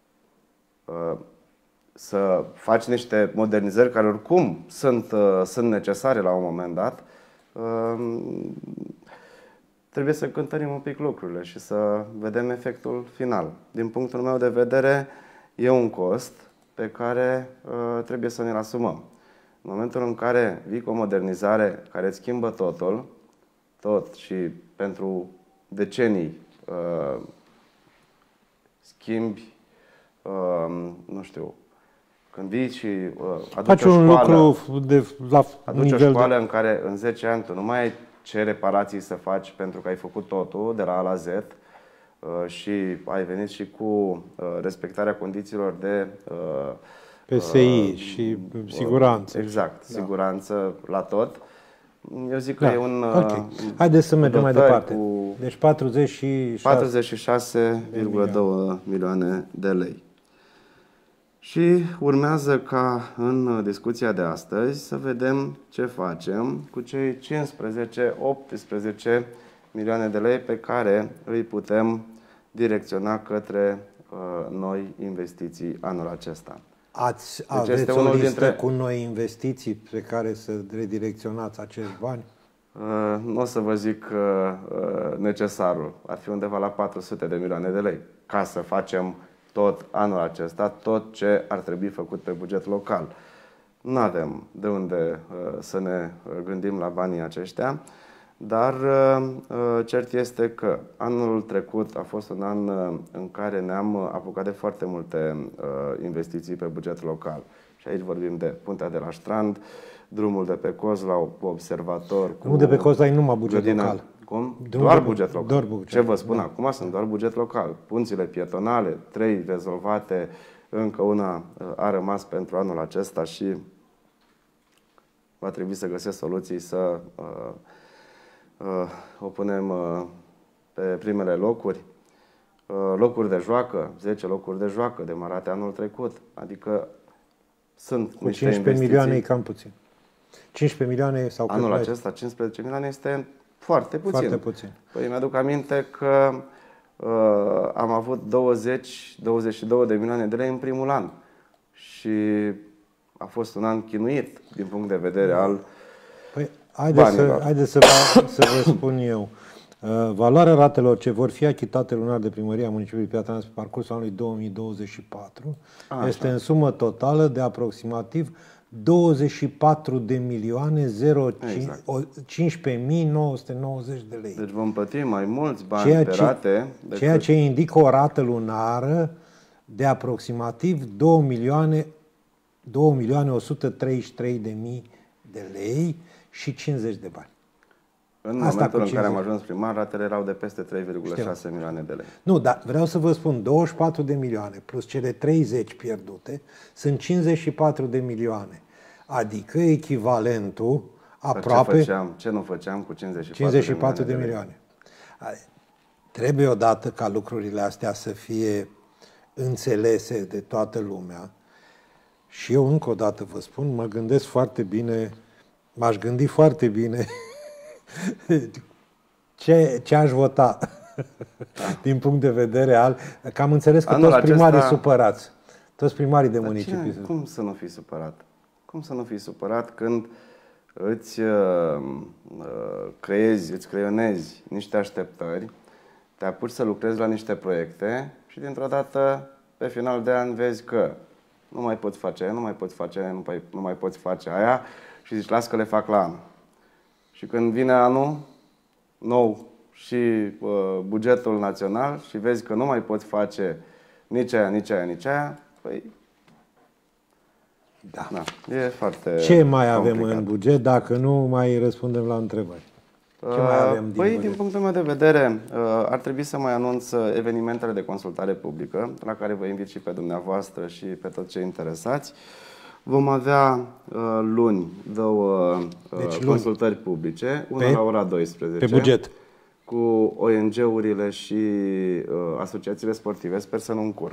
uh, să faci niște modernizări care oricum sunt, uh, sunt necesare la un moment dat, uh, trebuie să cântărim un pic lucrurile și să vedem efectul final. Din punctul meu de vedere, e un cost pe care uh, trebuie să ne-l asumăm. În momentul în care vii cu o modernizare care îți schimbă totul, tot și pentru decenii uh, schimbi, uh, nu știu, când vii și uh, aduci Faci o un școală, lucru de, la aduci o nivel școală de... în care în zece ani tu nu mai ai ce reparații să faci pentru că ai făcut totul de la A la Z uh, și ai venit și cu uh, respectarea condițiilor de uh, P S I uh, și siguranță. Exact, da. Siguranță la tot. Eu zic că da. e un... Okay. Haideți să mergem mai departe. Cu deci patruzeci și șase virgulă doi milioane de lei. Și urmează ca în discuția de astăzi să vedem ce facem cu cei cincisprezece optsprezece milioane de lei pe care îi putem direcționa către uh, noi investiții anul acesta. Ați, deci aveți este o unul listă dintre... cu noi investiții pe care să redirecționați acești bani? Uh, nu o să vă zic uh, necesarul. Ar fi undeva la patru sute de milioane de lei ca să facem tot anul acesta, tot ce ar trebui făcut pe buget local. Nu avem de unde uh, să ne gândim la banii aceștia, dar uh, cert este că anul trecut a fost un an uh, în care ne-am apucat de foarte multe uh, investiții pe buget local. Și aici vorbim de Puntea de la Strand, drumul de pe Kozlau, observator. Drumul de pe Kozlau e numai buget grădina, local. Cum? Drumul doar de, buget local. Doar buget, Ce vă spun da. acum sunt doar buget local. Punțile pietonale, trei rezolvate, încă una a rămas pentru anul acesta și va trebui să găsesc soluții să uh, uh, o punem uh, pe primele locuri. Uh, locuri de joacă, zece locuri de joacă demarate anul trecut. Adică sunt cu niște cincisprezece milioane e investiții. cam puțin. cincisprezece milioane sau cât Anul mai... acesta cincisprezece milioane este foarte puțin. Foarte puțin. Păi mi-aduc aminte că uh, am avut douăzeci douăzeci și două de milioane de lei în primul an. Și a fost un an chinuit din punct de vedere al păi, haideți banilor. să, haideți să, vă, să vă spun eu. Uh, valoarea ratelor ce vor fi achitate lunar de primăria municipiului Piatra Neamț pe parcursul anului două mii douăzeci și patru A, este așa. în sumă totală de aproximativ douăzeci și patru de milioane cincisprezece mii nouă sute nouăzeci de lei. Deci vom plăti mai mulți bani ceea pe ce, rate decât... ceea ce indică o rată lunară de aproximativ două milioane o sută treizeci și trei de mii de lei și cincizeci de bani. În Asta momentul cu în care am cincizeci. ajuns primar, ratele erau de peste trei virgulă șase milioane de lei. Nu, dar vreau să vă spun, douăzeci și patru de milioane plus cele treizeci pierdute sunt cincizeci și patru de milioane. Adică echivalentul aproape... Ce, făceam, ce nu făceam cu cincizeci și patru, cincizeci și patru de de milioane. Trebuie odată ca lucrurile astea să fie înțelese de toată lumea. Și eu încă o dată vă spun, mă gândesc foarte bine, m-aș gândi foarte bine ce, ce aș vota Din punct de vedere al... Că am înțeles că Anul toți primarii acesta... supărați. Toți primarii de Dar municipii. cine, cum să nu fii supărat? Cum să nu fii supărat când îți uh, uh, creezi, îți creionezi niște așteptări, te apuci să lucrezi la niște proiecte și dintr-o dată, pe final de an, vezi că nu mai poți face aia, nu mai poți face aia, nu mai, nu mai poți face aia și zici, las că le fac la anul. Și când vine anul nou și uh, bugetul național și vezi că nu mai poți face nici aia, nici aia, nici aia, păi... Da. Da, e foarte Ce mai avem complicat. în buget dacă nu mai răspundem la întrebări? Ce mai avem din Păi, buget? din punctul meu de vedere, ar trebui să mai anunț evenimentele de consultare publică, la care vă invit și pe dumneavoastră și pe toți cei interesați. Vom avea luni două deci, luni. consultări publice, una pe, la ora douăsprezece. Pe buget. Cu O N G-urile și uh, asociațiile sportive. Sper să nu încurc.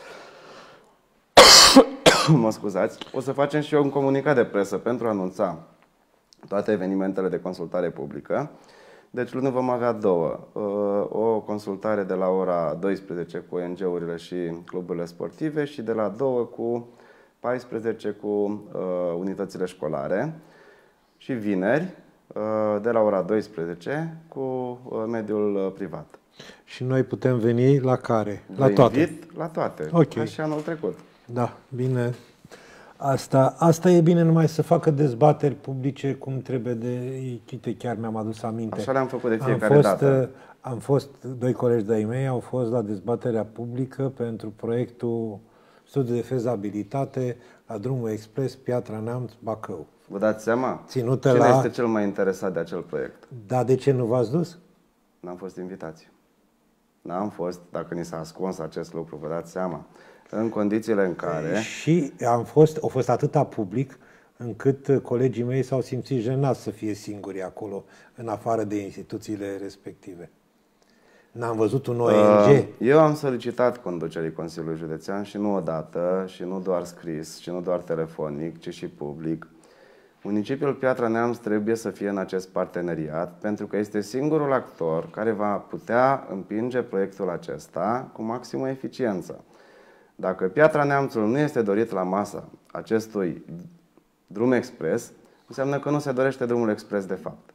Mă scuzați. O să facem și eu un comunicat de presă pentru a anunța toate evenimentele de consultare publică. Deci luni vom avea două. O consultare de la ora douăsprezece cu O N G-urile și cluburile sportive și de la două cu paisprezece cu uh, unitățile școlare. Și vineri, uh, de la ora douăsprezece cu uh, mediul privat. Și noi putem veni la care? Vă La toate? invit la toate. Ok. Ca și anul trecut. Da, bine. Asta, asta e bine, numai să facă dezbateri publice cum trebuie de... Uite, chiar mi-am adus aminte. Așa le-am făcut de fiecare am fost, dată. Am fost, doi colegi de-ai mei au fost la dezbaterea publică pentru proiectul studiu de fezabilitate la drumul expres Piatra Neamț Bacău. Vă dați seama? Ținută Cine la... este cel mai interesat de acel proiect? Da, de ce nu v-ați dus? N-am fost invitați. N-am fost, dacă ni s-a ascuns acest lucru, vă dați seama. În condițiile în care... Și am fost, a fost atâta public încât colegii mei s-au simțit jenați să fie singuri acolo, în afară de instituțiile respective. N-am văzut un O N G. Eu am solicitat conducerii Consiliului Județean și nu odată, și nu doar scris, și nu doar telefonic, ci și public. Municipiul Piatra Neamț trebuie să fie în acest parteneriat, pentru că este singurul actor care va putea împinge proiectul acesta cu maximă eficiență. Dacă Piatra Neamțul nu este dorit la masa acestui drum expres, înseamnă că nu se dorește drumul expres de fapt.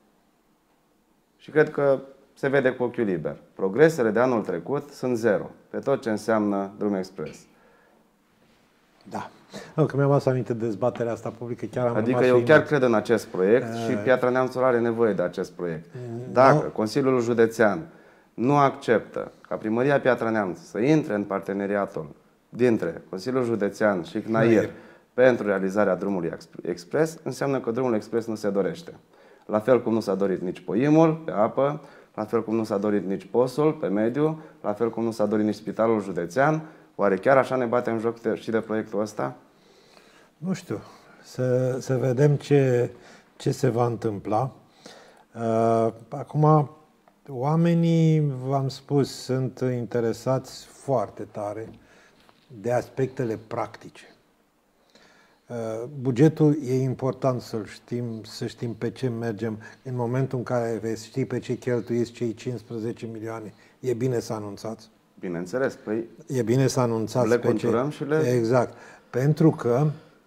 Și cred că se vede cu ochiul liber. Progresele de anul trecut sunt zero pe tot ce înseamnă drum expres. Da. Nu, că mi-am adus aminte de dezbaterea asta publică, chiar am Adică rămas eu uimit. chiar cred în acest proiect uh, și Piatra Neamțul are nevoie de acest proiect. Dacă no. Consiliul Județean nu acceptă ca Primăria Piatra Neamț să intre în parteneriatul dintre Consiliul Județean și C N A I R pentru realizarea drumului expres, înseamnă că drumul expres nu se dorește. La fel cum nu s-a dorit nici Poimul pe apă, la fel cum nu s-a dorit nici Posul pe mediu, la fel cum nu s-a dorit nici Spitalul Județean. Oare chiar așa ne batem joc de, și de proiectul ăsta? Nu știu. Să, să vedem ce, ce se va întâmpla. Uh, acum, oamenii, v-am spus, sunt interesați foarte tare de aspectele practice. Uh, bugetul e important să știm, să știm pe ce mergem. În momentul în care veți ști pe ce cheltuiți cei cincisprezece milioane, e bine să anunțați. Bineînțeles, păi e bine să anunțați le pe conturăm ce... și le... Exact. Pentru că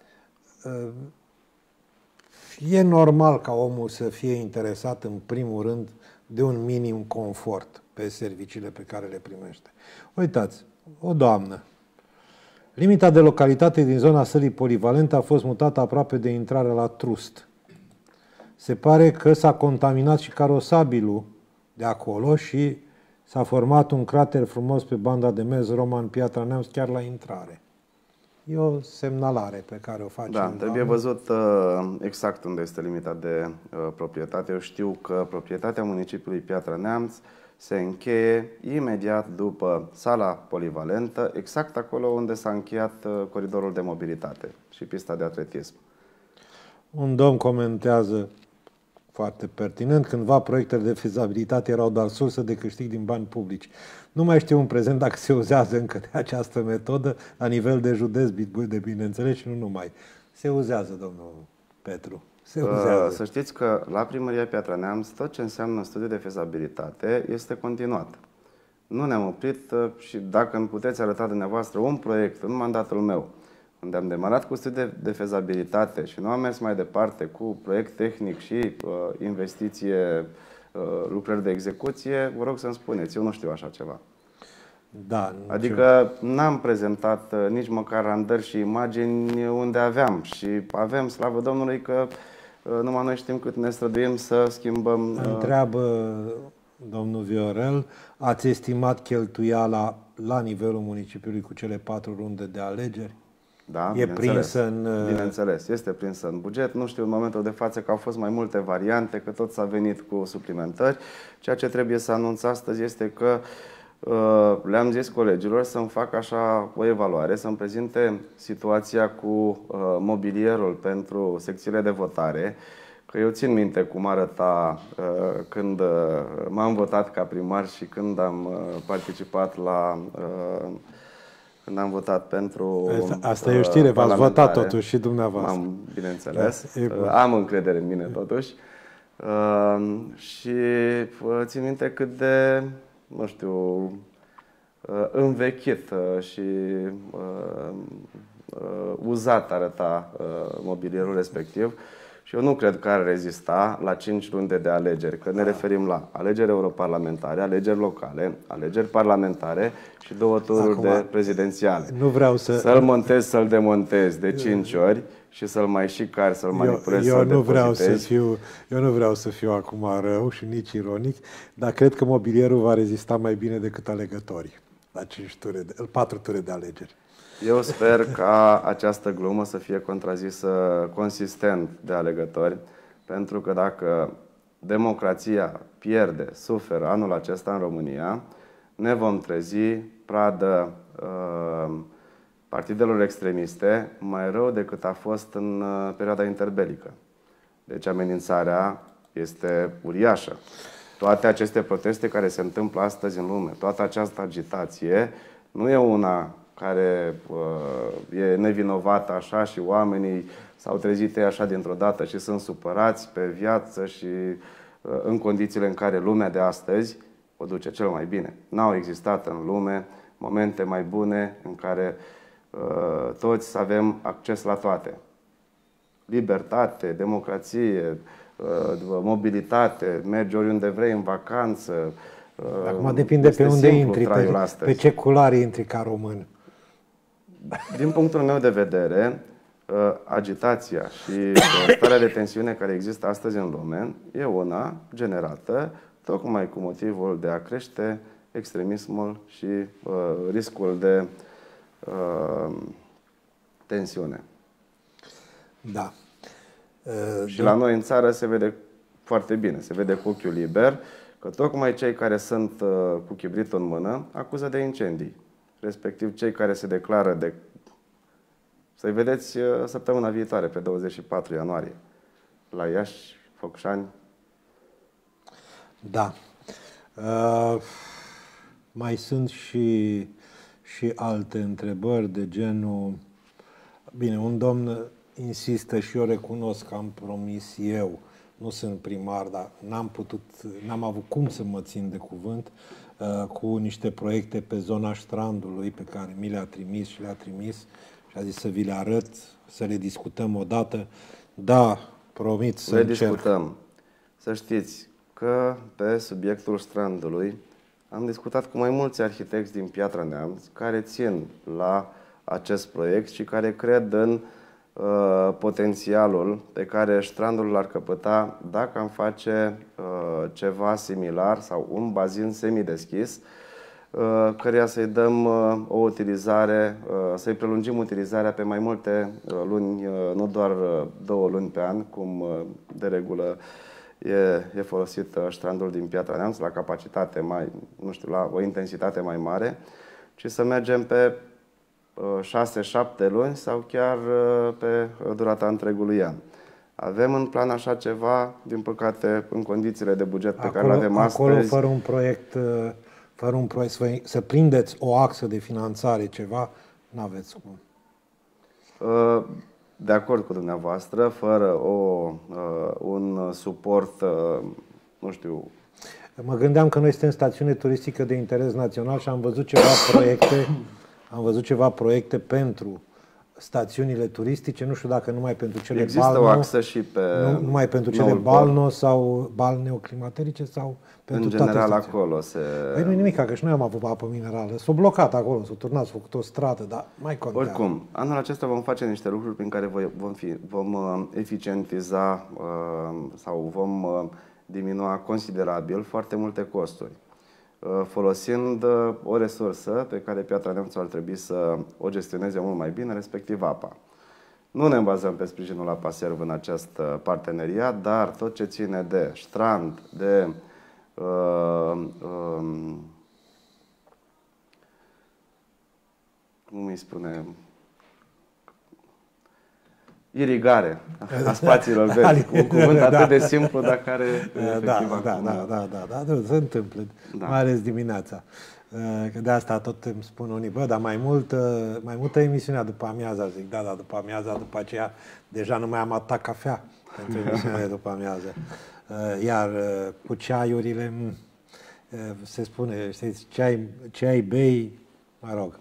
e normal ca omul să fie interesat în primul rând de un minim confort pe serviciile pe care le primește. Uitați, o doamnă. Limita de localitate din zona sălii polivalente a fost mutată aproape de intrarea la Trust. Se pare că s-a contaminat și carosabilul de acolo și s-a format un crater frumos pe banda de mers Roman Piatra Neamț chiar la intrare. E o semnalare pe care o facem. Da, trebuie văzut uh, exact unde este limita de uh, proprietate. Eu știu că proprietatea municipiului Piatra Neamț se încheie imediat după sala polivalentă, exact acolo unde s-a încheiat uh, coridorul de mobilitate și pista de atletism. Un domn comentează foarte pertinent, cândva proiectele de fezabilitate erau doar sursă de câștig din bani publici. Nu mai știu în prezent dacă se uzează încă de această metodă la nivel de județ, de bineînțeles, și nu numai. Se uzează, domnul Petru. Se uzează. Să știți că la Primăria Piatra Neamț tot ce înseamnă studiu de fezabilitate este continuat. Nu ne-am oprit și dacă îmi puteți arăta dumneavoastră un proiect în mandatul meu, unde am demarat cu studiu de, de fezabilitate și nu am mers mai departe cu proiect tehnic și uh, investiție, uh, lucrări de execuție, vă rog să-mi spuneți, eu nu știu așa ceva. Da, adică n-am prezentat uh, nici măcar randări și imagini unde aveam și avem, slavă Domnului, că uh, numai noi știm cât ne străduim să schimbăm. Uh... Întreabă domnul Viorel, ați estimat cheltuiala la nivelul municipiului cu cele patru runde de alegeri? Da, e prinsă în... Bineînțeles, este prinsă în buget. Nu știu în momentul de față că au fost mai multe variante, că tot s-a venit cu suplimentări. Ceea ce trebuie să anunț astăzi este că uh, le-am zis colegilor să-mi facă așa o evaluare, să-mi prezinte situația cu uh, mobilierul pentru secțiile de votare. Că eu țin minte cum arăta uh, când uh, m-am votat ca primar și când am uh, participat la... Uh, Când am votat pentru... Asta, asta e o știre, v-ați votat totuși și dumneavoastră. Am, bineînțeles. Da, am încredere în mine totuși. Uh, și uh, țin minte cât de, nu știu, uh, învechit uh, și uh, uh, uzat arăta uh, mobilierul respectiv. Și eu nu cred că ar rezista la cinci runde de alegeri, că ne referim la alegeri europarlamentare, alegeri locale, alegeri parlamentare și două tururi Acum, de prezidențiale. Nu vreau să... Să-l montez, să-l demontez de cinci ori și să-l mai și cari, să-l manipulez, eu, eu să-l nu vreau să fiu, Eu nu vreau să fiu acum rău și nici ironic, dar cred că mobilierul va rezista mai bine decât alegătorii la cinci ture de, patru ture de alegeri. Eu sper ca această glumă să fie contrazisă consistent de alegători, pentru că dacă democrația pierde, suferă anul acesta în România, ne vom trezi pradă uh, partidelor extremiste mai rău decât a fost în uh, perioada interbelică. Deci amenințarea este uriașă. Toate aceste proteste care se întâmplă astăzi în lume, toată această agitație, nu e una care uh, e nevinovată așa și oamenii s-au trezit ei așa dintr-o dată și sunt supărați pe viață și uh, în condițiile în care lumea de astăzi o duce cel mai bine. N-au existat în lume momente mai bune în care uh, toți avem acces la toate. Libertate, democrație, uh, mobilitate, mergi oriunde vrei în vacanță. Uh, Acum depinde pe unde intri, pe, pe ce culoare intri ca român. Din punctul meu de vedere, agitația și starea de tensiune care există astăzi în lume e una generată tocmai cu motivul de a crește extremismul și uh, riscul de uh, tensiune. Da. Uh, și la noi în țară se vede foarte bine, se vede cu ochiul liber că tocmai cei care sunt uh, cu chibritul în mână acuză de incendii. Respectiv cei care se declară de... Să-i vedeți săptămâna viitoare, pe douăzeci și patru ianuarie, la Iași, Focșani. Da. Uh, mai sunt și, și alte întrebări de genul... Bine, un domn insistă și eu recunosc că am promis eu, nu sunt primar, dar n-am putut, n-am avut cum să mă țin de cuvânt, cu niște proiecte pe zona Strandului pe care mi le-a trimis și le-a trimis și a zis să vi le arăt, să le discutăm odată. Da, promit să le încerc. discutăm. Să știți că pe subiectul Strandului am discutat cu mai mulți arhitecți din Piatra Neamț care țin la acest proiect și care cred în uh, potențialul pe care Strandul l-ar căpăta dacă am face uh, ceva similar sau un bazin semideschis, uh, căreia să-i dăm uh, o utilizare, uh, să-i prelungim utilizarea pe mai multe uh, luni, uh, nu doar uh, două luni pe an, cum uh, de regulă e, e folosit uh, Strandul din Piatra Neamț, la capacitate mai, nu știu, la o intensitate mai mare, ci să mergem pe șase șapte luni sau chiar pe durata întregului an. Avem în plan așa ceva, din păcate, în condițiile de buget pe acolo, care le avem astăzi. Acolo, fără un proiect, fără un proiect să, să prindeți o axă de finanțare, ceva, n-aveți cum. de acord cu dumneavoastră, fără o, uh, un suport, uh, nu știu... Mă gândeam că noi suntem stațiune turistică de interes național și am văzut ceva proiecte, am văzut ceva proiecte pentru stațiunile turistice, nu știu dacă numai pentru cele Există balno, o axă și pe nu, numai pentru cele balno sau balneoclimaterice sau pentru în general toate acolo se... Păi nu-i nimic, că și noi am avut apă minerală. S-a blocat acolo, s-a turnat, s-a făcut o stradă, dar mai contează. Oricum, anul acesta vom face niște lucruri prin care vom, fi, vom uh, eficientiza uh, sau vom uh, diminua considerabil foarte multe costuri. Uh, folosind uh, o resursă pe care Piatra Neamț ar trebui să o gestioneze mult mai bine, respectiv apa. Nu ne bazăm pe sprijinul Apa Serv în acest parteneriat, dar tot ce ține de strand, de uh, um, cum îi spune, irigare a spațiilor verzi, un cuvânt atât da. de simplu, dar care da, da, da, da, da, da, da, se întâmplă, da. Mai ales dimineața. Că de asta tot îmi spun unii, bă, dar mai mult, mai multă emisiunea după amiaza, zic, da, da, după amiaza, după aceea, deja nu mai am atât cafea pentru emisiunea de după amiază. Iar cu ceaiurile, se spune, știți, ceai, ceai bei, mă rog.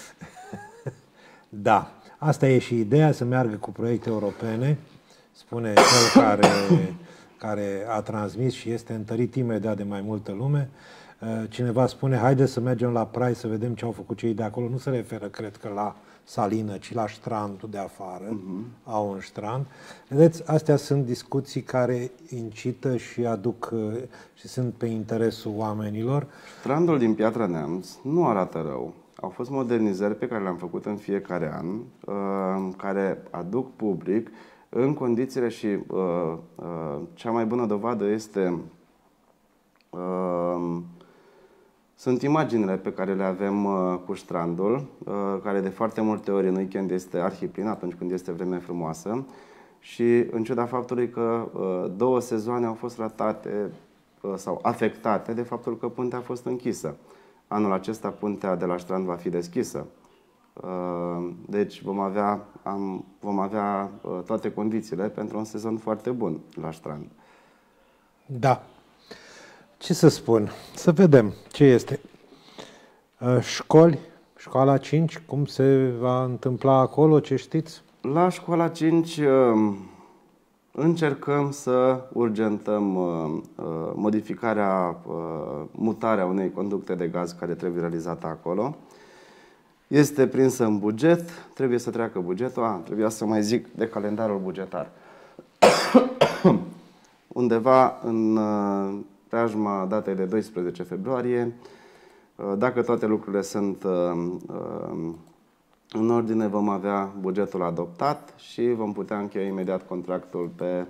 Da, asta e și ideea, să meargă cu proiecte europene, spune cel care, care a transmis și este întărit imediat de mai multă lume. Cineva spune, haide să mergem la Prai să vedem ce au făcut cei de acolo. Nu se referă, cred că, la salină, ci la strandul de afară. Uh-huh. Au un strand. Vedeți, astea sunt discuții care incită și aduc și sunt pe interesul oamenilor. Strandul din Piatra Neamț nu arată rău. Au fost modernizări pe care le-am făcut în fiecare an, care aduc public în condițiile și cea mai bună dovadă este sunt imaginile pe care le avem cu strandul, care de foarte multe ori în weekend este arhiplin, atunci când este vreme frumoasă, și în ciuda faptului că două sezoane au fost ratate sau afectate de faptul că puntea a fost închisă. Anul acesta puntea de la strand va fi deschisă. Deci vom avea, am, vom avea toate condițiile pentru un sezon foarte bun la strand. Da. Ce să spun? Să vedem ce este. Școli, școala cinci, cum se va întâmpla acolo, ce știți? La școala cinci încercăm să urgentăm modificarea, mutarea unei conducte de gaz care trebuie realizată acolo. Este prinsă în buget, trebuie să treacă bugetul. A, trebuia să mai zic de calendarul bugetar. Undeva în preajma datei de doisprezece februarie, dacă toate lucrurile sunt în ordine, vom avea bugetul adoptat și vom putea încheia imediat contractul pe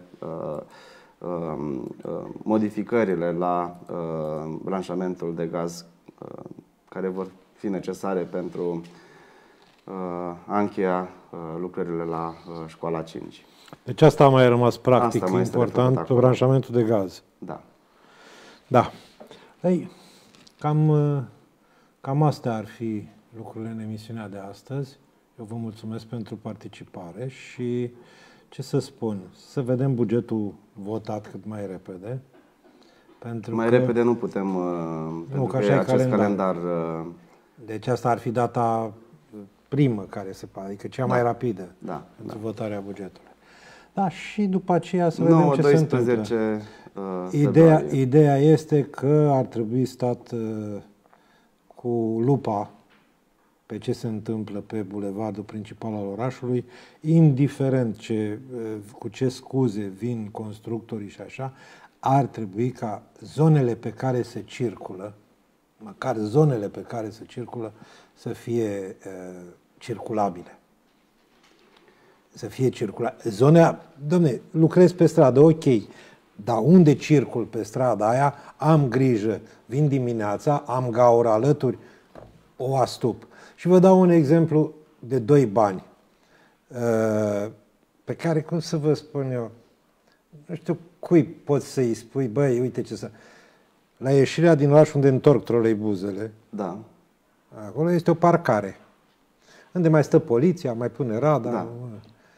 modificările la branșamentul de gaz care vor fi necesare pentru a încheia lucrările la școala cinci. Deci asta a mai rămas practic mai important, pe branșamentul de gaz. Da. Da. Ei, cam, cam astea ar fi lucrurile în emisiunea de astăzi. Eu vă mulțumesc pentru participare și ce să spun, să vedem bugetul votat cât mai repede. Pentru mai că, repede nu putem, nu, pentru că așa acest calendar... calendar deci asta ar fi data primă care se pare, adică cea da. mai rapidă da, pentru da. votarea bugetului. Da, și după aceea să vedem ce se întâmplă. Uh, ideea, ideea este că ar trebui stat uh, cu lupa pe ce se întâmplă pe bulevardul principal al orașului, indiferent ce, uh, cu ce scuze vin constructorii și așa, ar trebui ca zonele pe care se circulă, măcar zonele pe care se circulă, să fie uh, circulabile. Să fie circulabile. Zonea, dom'le, lucrez pe stradă, ok, dar unde circul pe strada aia, am grijă, vin dimineața, am gaură alături, o astup. Și vă dau un exemplu de doi bani, uh, pe care, cum să vă spun eu, nu știu cui poți să-i spui, băi, uite ce să... La ieșirea din oraș unde întorc troleibuzele, da. Acolo este o parcare, unde mai stă poliția, mai pune radar. Da.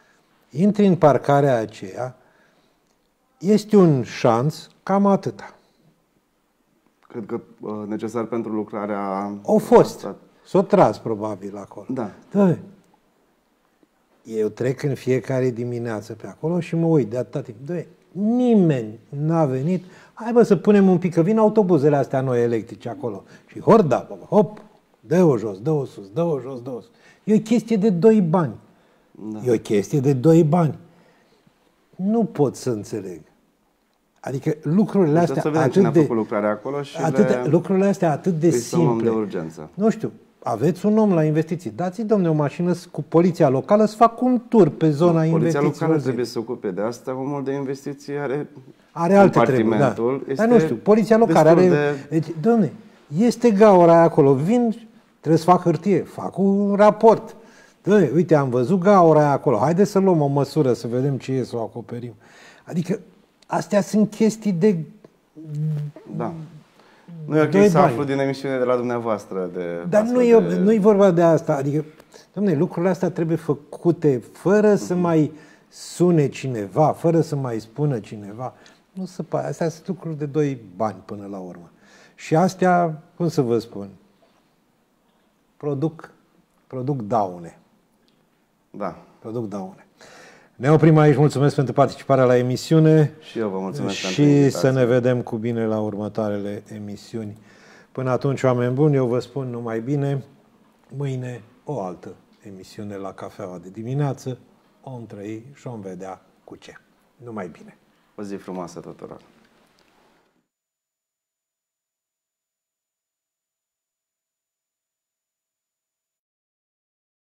intri în parcarea aceea, este un șanț, cam atâta. Cred că uh, necesar pentru lucrarea... Au fost. S-o tras probabil acolo. Da. Dă, eu trec în fiecare dimineață pe acolo și mă uit de atâta timp. Dă, nimeni n-a venit. Hai bă să punem un pic, că vin autobuzele astea noi electrice acolo. Și horda, bă, hop, dă-o jos, dă-o sus, dă-o jos, dă-o sus. E o chestie de doi bani. Da. E o chestie de doi bani. Nu pot să înțeleg. Adică lucrurile astea să vedem atât cine a de... făcut lucrarea acolo și atât, le... lucrurile astea atât de simple. de urgență. Nu știu, aveți un om la investiții. Dați-i, domne, o mașină cu poliția locală să facă un tur pe zona Poliția investițiilor. Poliția locală trebuie să se ocupe de asta. Omul de investiții are... Are alte treburi, da. Dar nu știu, poliția locală are... De... Deci, domne, este gaura aia acolo. Vin, trebuie să fac hârtie, fac un raport. Dă, uite, am văzut gaura aia acolo. Haideți să luăm o măsură, să vedem ce e, să o acoperim. Adică, astea sunt chestii de... Da. Nu e ok să aflu din emisiune de la dumneavoastră. De Dar nu e, de... nu e vorba de asta. Adică, dom'le, lucrurile astea trebuie făcute fără să uh-huh. mai sune cineva, fără să mai spună cineva. Nu se poate. Astea sunt lucruri de doi bani până la urmă. Și astea, cum să vă spun, produc, produc daune. Da. Produc daune. Ne oprim aici. Mulțumesc pentru participarea la emisiune. Și eu vă mulțumesc și pentru invitație. Să ne vedem cu bine la următoarele emisiuni. Până atunci, oameni buni, eu vă spun numai bine. Mâine o altă emisiune la cafeaua de dimineață. O trăi și o vedea cu ce. Numai bine. O zi frumoasă tuturor.